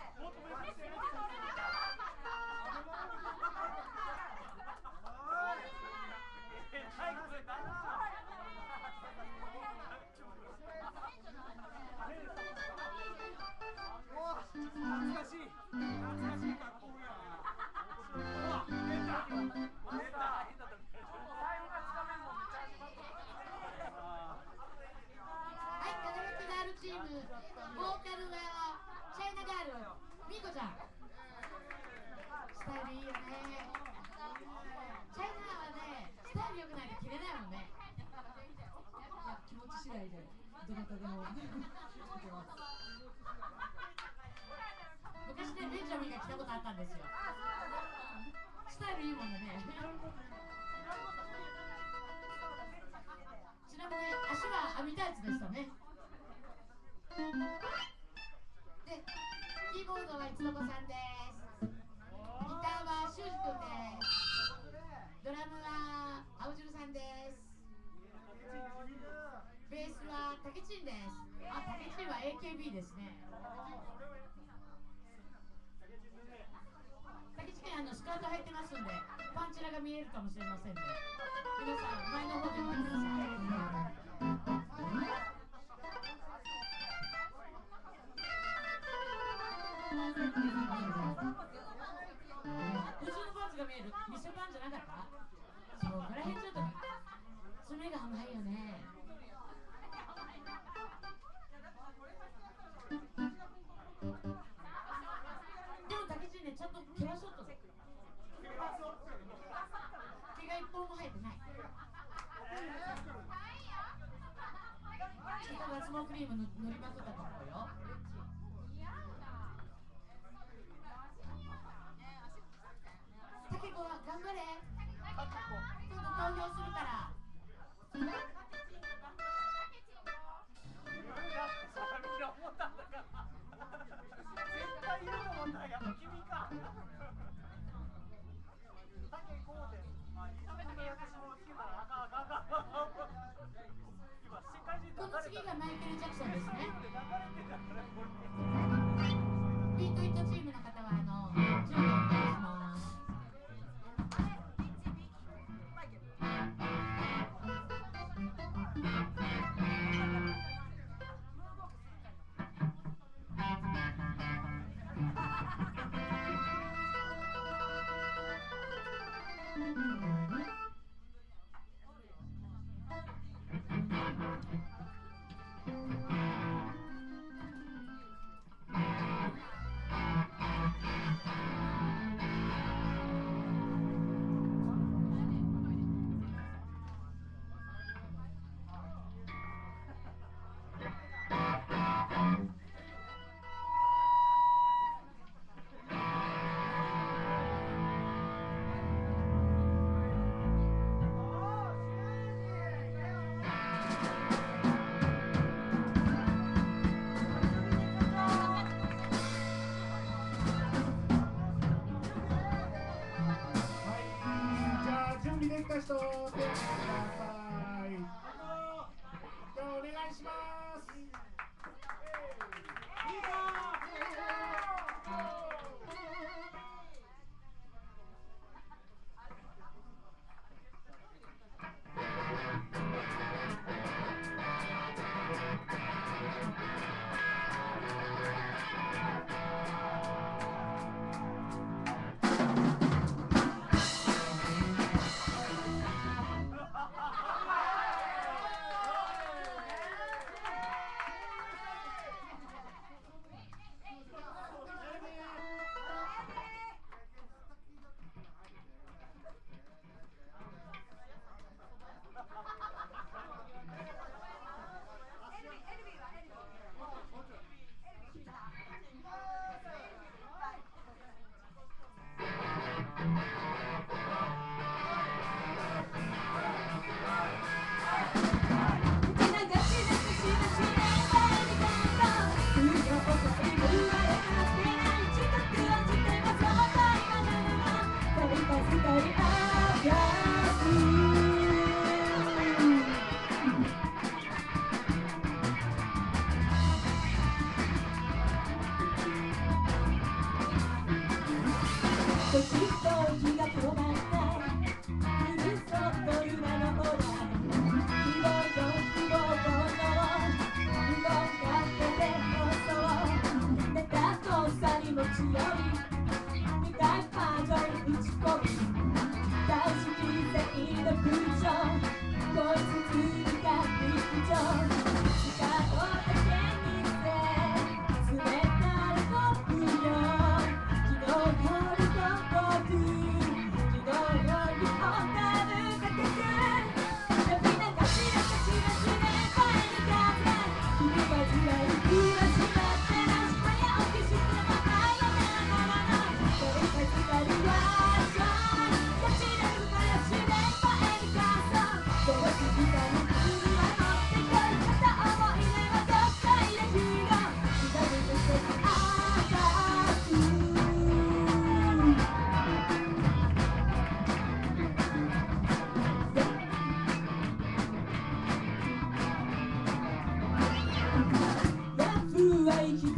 懐かしい懐かしい格好や出た出た最後がつかめるのめっちゃ始まったはい、輝きガールチーム、ボーカルはチャイナガール、ミーコちゃん。スタイルいいよね。チャイナはね、スタイル良くないと着れないもんね。 気持ち次第でどなたでも昔ね、ベンジャミンが着たことあったんですよ。スタイルいいもんね。ちなみに足は網タイツでしたね。で、キーボードはいつのこさんです。ギターは修二くんです。ドラムは青汁さんです。ベースはタケチンです。あ、タケチンは エーケービー ですね。タケチンあのスカート履いてますんで、パンチラが見えるかもしれませんね。皆さん前の方で見てください。普通のパンツが見える。店パンじゃなかった？そう、こら辺ちょっと爪が甘いよね。でもタケチンね、ちゃんと毛は剃っとる。毛が一本も生えてない。ちょっと脱毛クリーム塗りまくったと思うよ。タケコは頑張れ。今度投票するから。 絶対いると思ったらやっぱ君か。タケこうで。あ、炒めてくれ私もつけたらあかんあかんあかん。今世界中この次がマイケル・ジャクソンですね。 流れてたからこれ。 ビートイットチームの方はあの準備お願いします。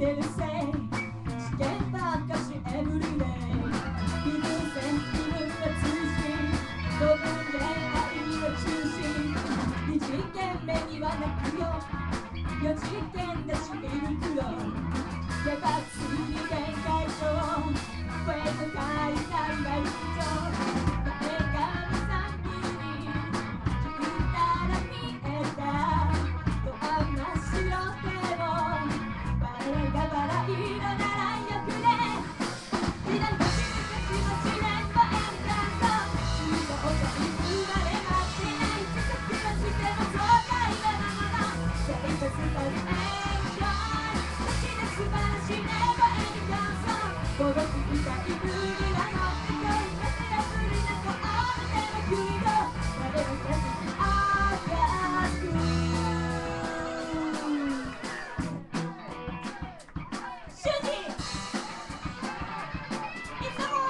てるせい試験ばっかしエブリデイ気分せ気分が追伸ごぶんで愛の中心に次元目には泣くよよ次元でしみる黒やばついに限界上声の書いたいが一丁前髪さんびに聞いたら見えたとあんな白でもバラがバラ色ならよくね時代のしずかしもしない前にちゃんと仕事に生まれまってない自覚はしてもそう大なものセリフスタイルエンジョイ好きで素晴らしいね孤独みたいぶりが乗ってくる風がぶりな顔でもくいの我々たちにあがく主人いつも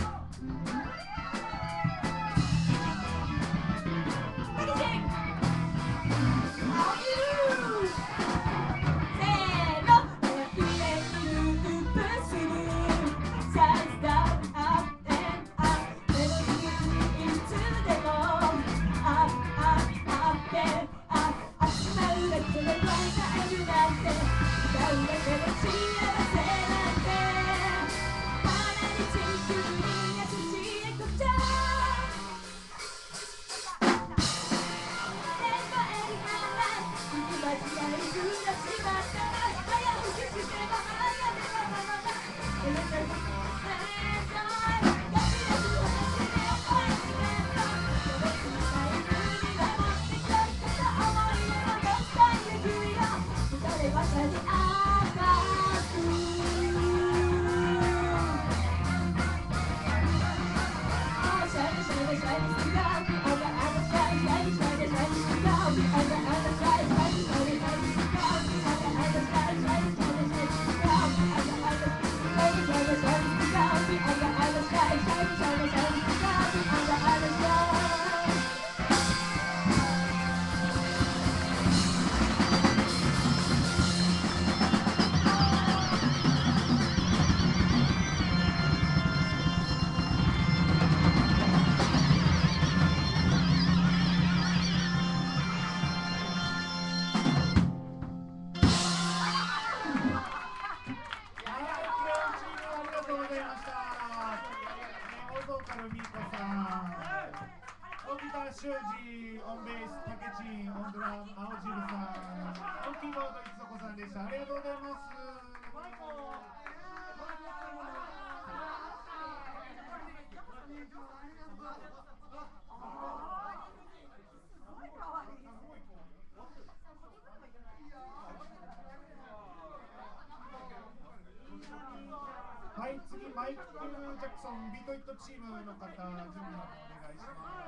タケチン青ゆせーのきれいにループするSize down, up and up メロディーいつでも Up, up, up and up 集まるだけでワイがいるなんて歌うだけで幸せなんて花に地球に優しいエコちゃん電波エリアライフ行き間違いずらしまったら早起きしてもあやでもままだエレベーター修二、オンベース、タケチン、オンドラム、青汁さん、オンキーボード、いつぞこさんでした。ありがとうございます。はい、次、マイク・ジャクソン、ビートイットチームの方、準備お願いします。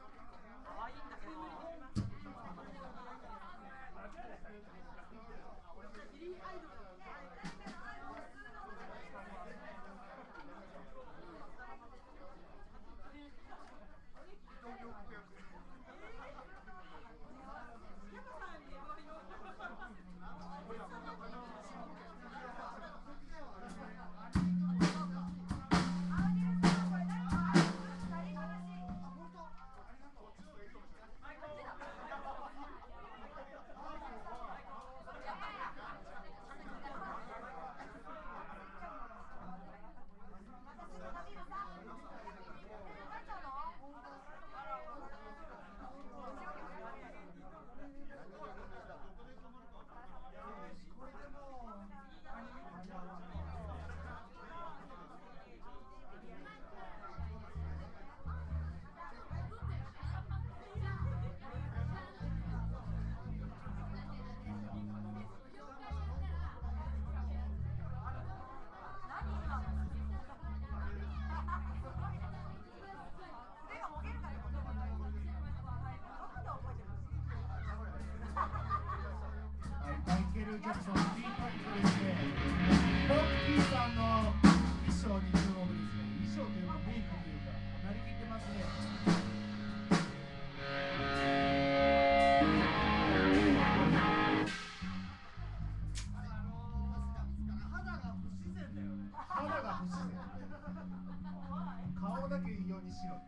マイケル・ジャクソン、ビートイットですね。ロッキーさんの衣装に注目ですね。衣装というかメイクというか、なりきってますね。 だけいいようにしろ。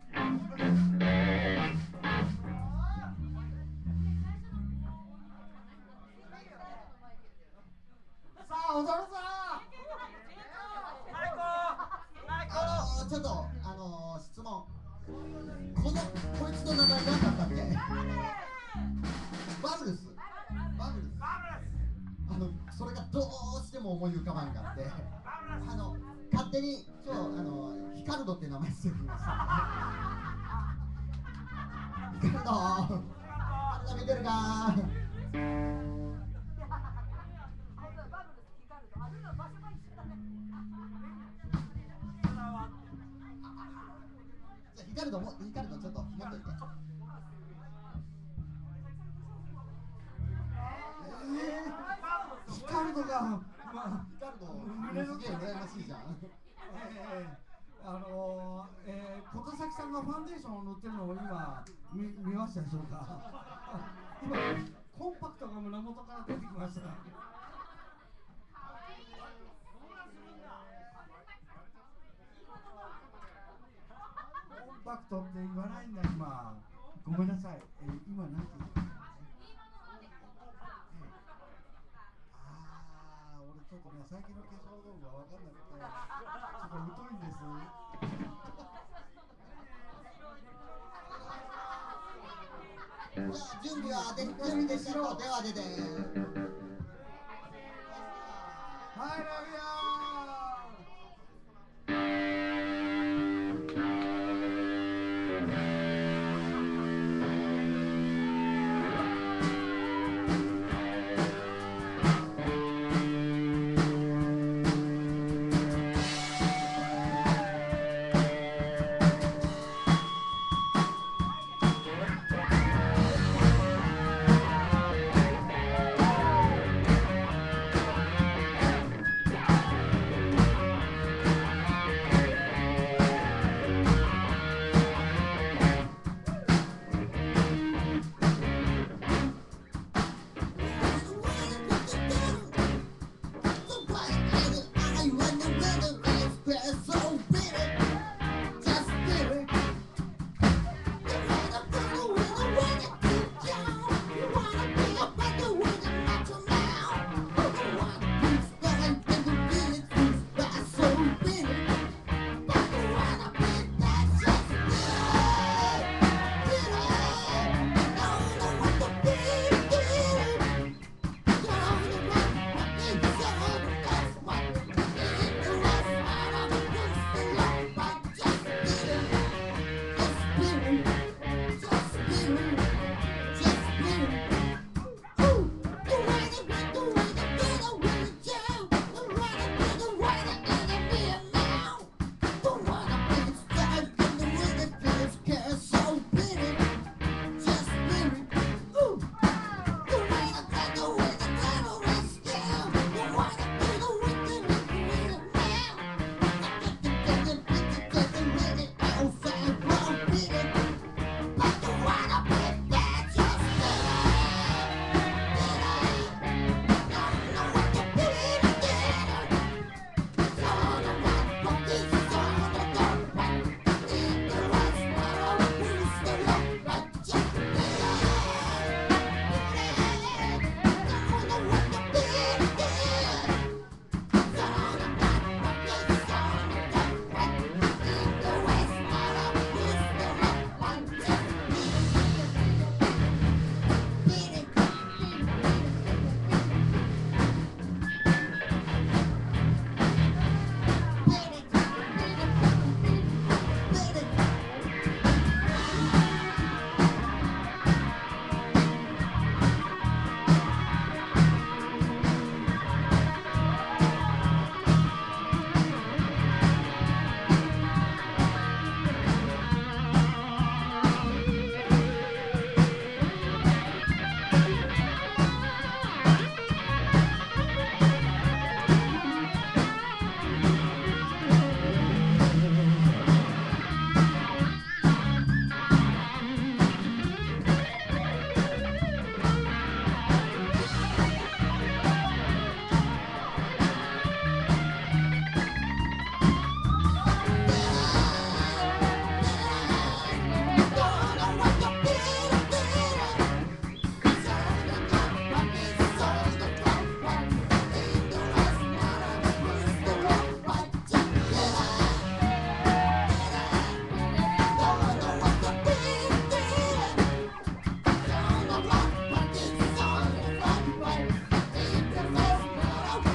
さあ踊るぞ。 あのー、ちょっとあのー、質問。このこいつの名前何だったっけ？バブルス。バブルス。あのそれがどうしても思い浮かばんかって、あの勝手に今日あのヒカルドって名前つけてきました。ヒカルド。あんた見てるか？ヒカルドもヒカルドちょっと持っといて。 えー、ヒカルドが、まあ、 ヒカルドすげえ羨ましいじゃん。 えー、あのー、えー、琴崎さんがファンデーションを塗ってるのを今見見ましたでしょうか。今コンパクトが胸元から出てきました。コンパクトって言わないんだ今。ごめんなさい。えー、今なんて言った？ああ、俺ちょっとね、最近の化粧道具が分かんなくて、ちょっと疎いんです。 準備はで準備でしたと手を挙げて。 はい、ラビア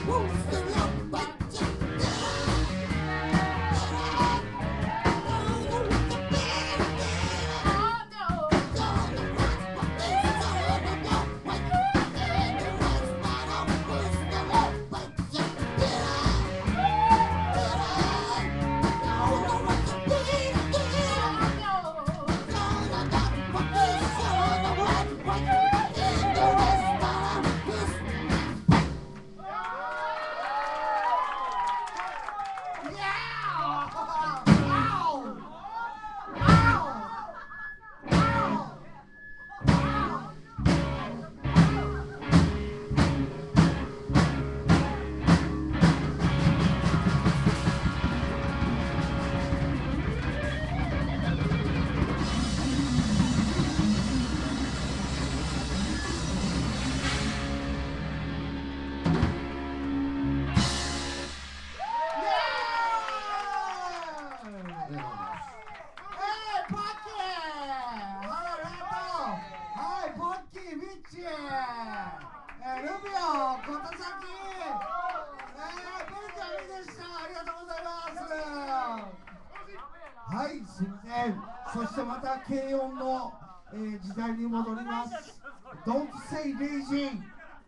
はい、すみません。そしてまた軽音の、えー、時代に戻ります。Don't say Beijing。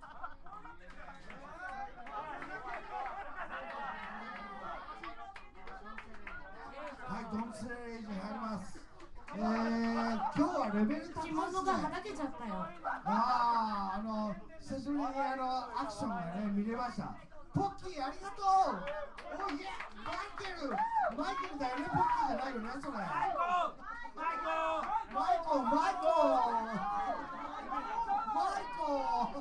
はい、Don't say Beijing 入ります。えー、今日はレベル高いですね。 着物がはだけちゃったよ。 ああ、あの久しぶりにあのアクションがね見れました。ポッキーありがとう。おいえ、マイケル、マイケルだよね、ポッキーじゃないよね、それ。マイコ、マイコ、マイコ、マイコ、マイコ。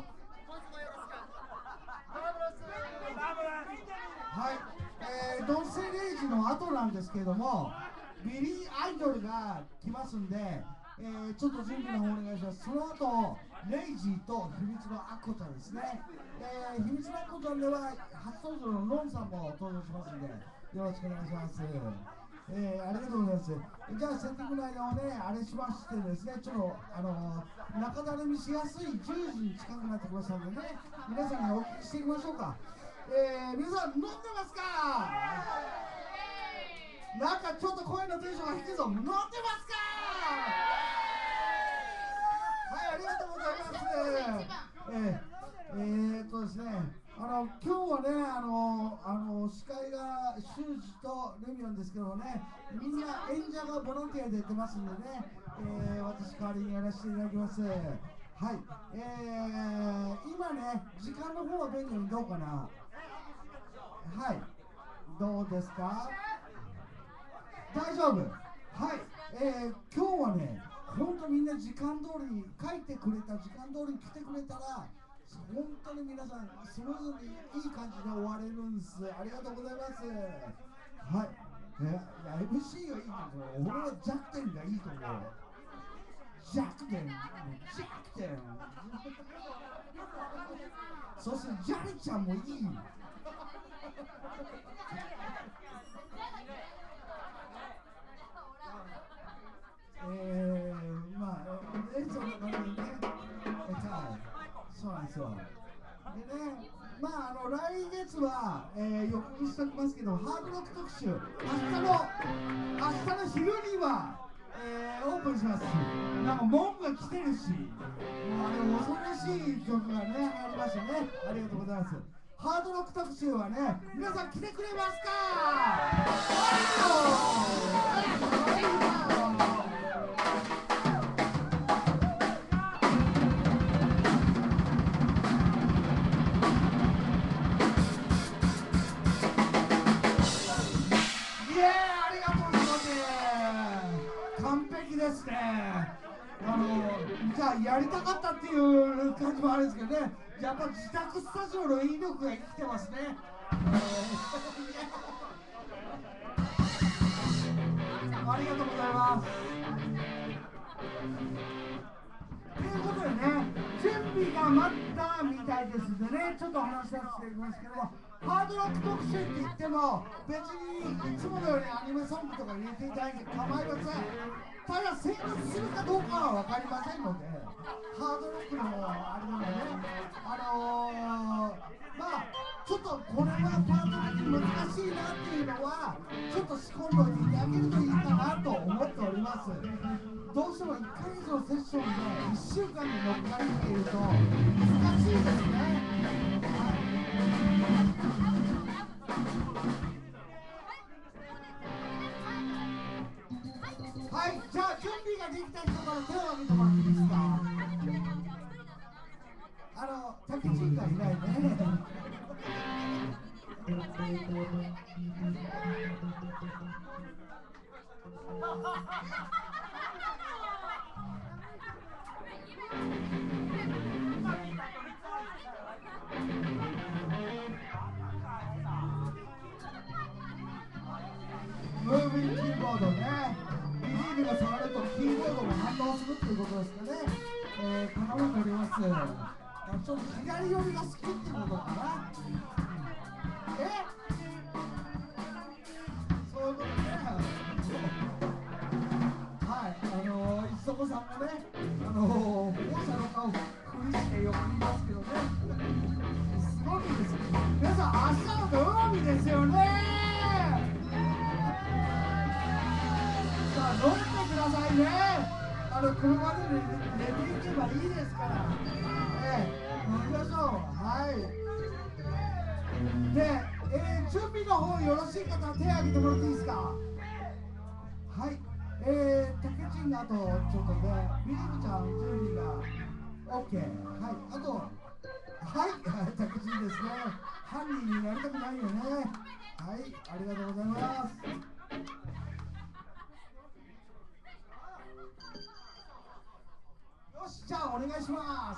はい、えー、ドンセレイジの後なんですけれども、ビリーアイドルが来ますんで、えー、ちょっと準備の方お願いします。その後、レイジーと秘密のアッコちゃんですね。えー、秘密のアッコちゃんでは初登場のロンさんも登場しますんで、よろしくお願いします。えー、ありがとうございます。じゃあ、セッティングの間をね、あれしましてですね、ちょっと、あのー、中だるみしやすいじゅうじに近くなってきましたのでね、皆さんにお聞きしていきましょうか。えー、皆さん、飲んでますか？なんかちょっと声のテンションが低いぞ。乗ってますか？はい、ありがとうございます。えー、えー、っとですね、あの今日はね、あのあの司会が修二とレミオンですけどね、みんな演者がボランティアで出てますんでね、えー、私代わりにやらせていただきます。はい、えー、今ね、時間の方はベンジャミンどうかな？はい、どうですか？大丈夫。はい、えー、今日はね、本当みんな時間通りに書いてくれた時間通りに来てくれたら、本当に皆さんスムーズにいい感じで終われるんです。ありがとうございます。はい、えー、エムシー がいいんですよ。俺は弱点がいいと思う。弱点、弱点。そしてジャリちゃんもいい。えー、まあ、演奏の中にね、えはい、そうなんですよ。でね、まあ、あの来月は、えー、予告しておきますけど、ハードロック特集、明日の、明日の昼には、えー、オープンします。なんか、門が来てるし、もうあれ、恐ろしい曲がね、入りましたね。ありがとうございます。ハードロック特集はね、皆さん来てくれますか？ですね。あのじゃあやりたかったっていう感じもあるんですけどね、やっぱ自宅スタジオの引力が生きてますね。ありがとうございます。ということでね、準備が待ったみたいですんでね、ちょっと話させていただきますけども、ハードロック特集って言っても別にいつものようにアニメソングとか入れていただいて構いません。ただ成立するかどうかは分かりませんので、ハードロックのあれなのでね、あのー、まあちょっとこれはパート的に難しいなっていうのはちょっと仕込んでおいていただけるといいかなと思っております。どうしてもいっかい以上セッションでいっしゅうかんで乗っかりっていうと難しいですね。はい、はい、じゃあ準備ができた人から手を挙げてもらっていいですか。あの、竹中がいないね。ムービングキーボードね。ビニールが触るとキーボードも反応するっていうことですかね。えー、頼んでおります。ちょっと左寄りが好きってことかな。え？そういうことね。はい、あのー、磯子さんもね、あのー、保護者の顔ふりして横にいますけどね。すごいです。皆さん、明日の土曜日ですよね。さあ、乗ってくださいね。あの車で寝ていけばいいですから。ええ、乗りましょう。はい。で、えー、準備の方よろしい方は手を挙げてもらっていいですか。はい。えー、竹ちんがあとちょっとね、ビリブちゃん準備が OK。はい。あと、はい、竹ちんですね。犯人になりたくないよね。はい、ありがとうございます。よし、じゃあお願いします。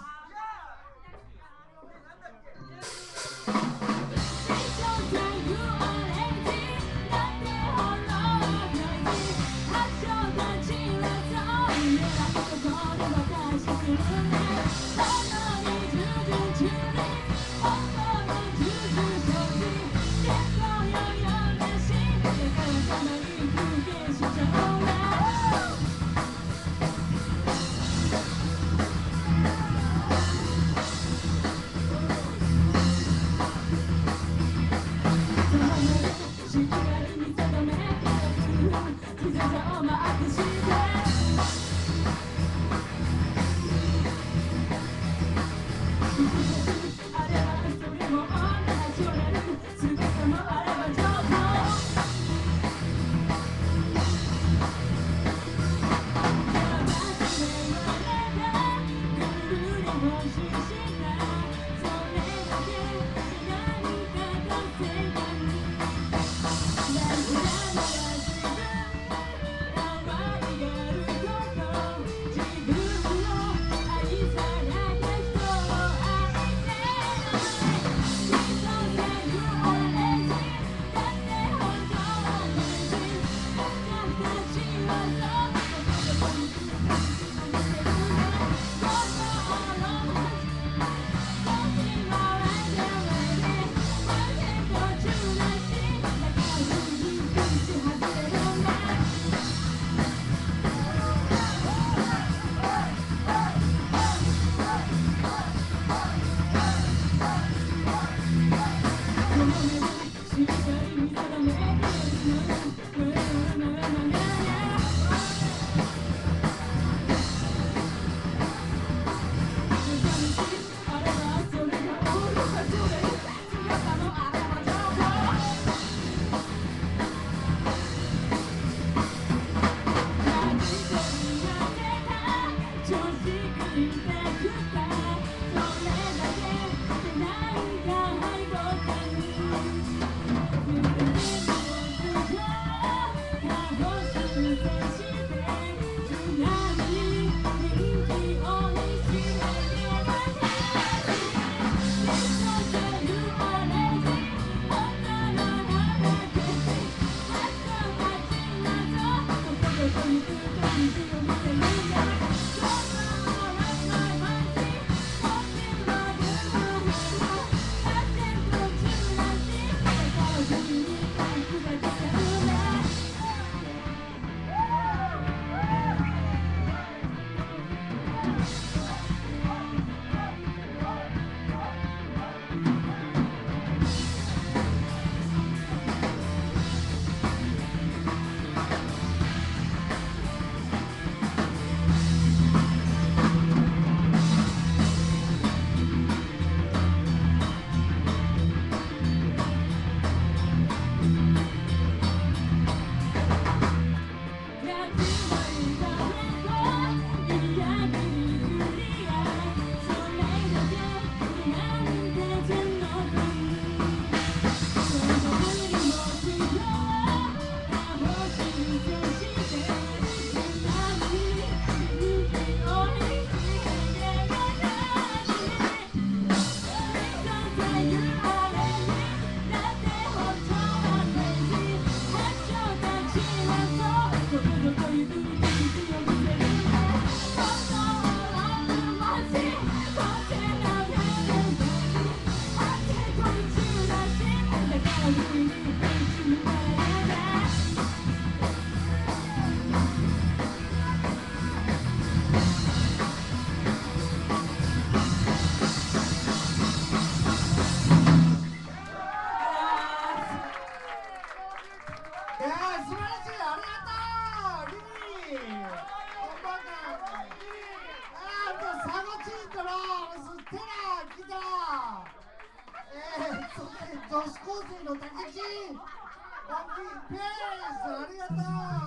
チートのステラ来た。えー、そして女子高生の竹地大きいペースありがとう。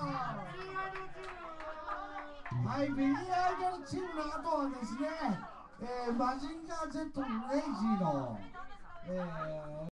はい、ビリーアイドルチームの後はですね、えー、マジンガー Z レイジーの、えー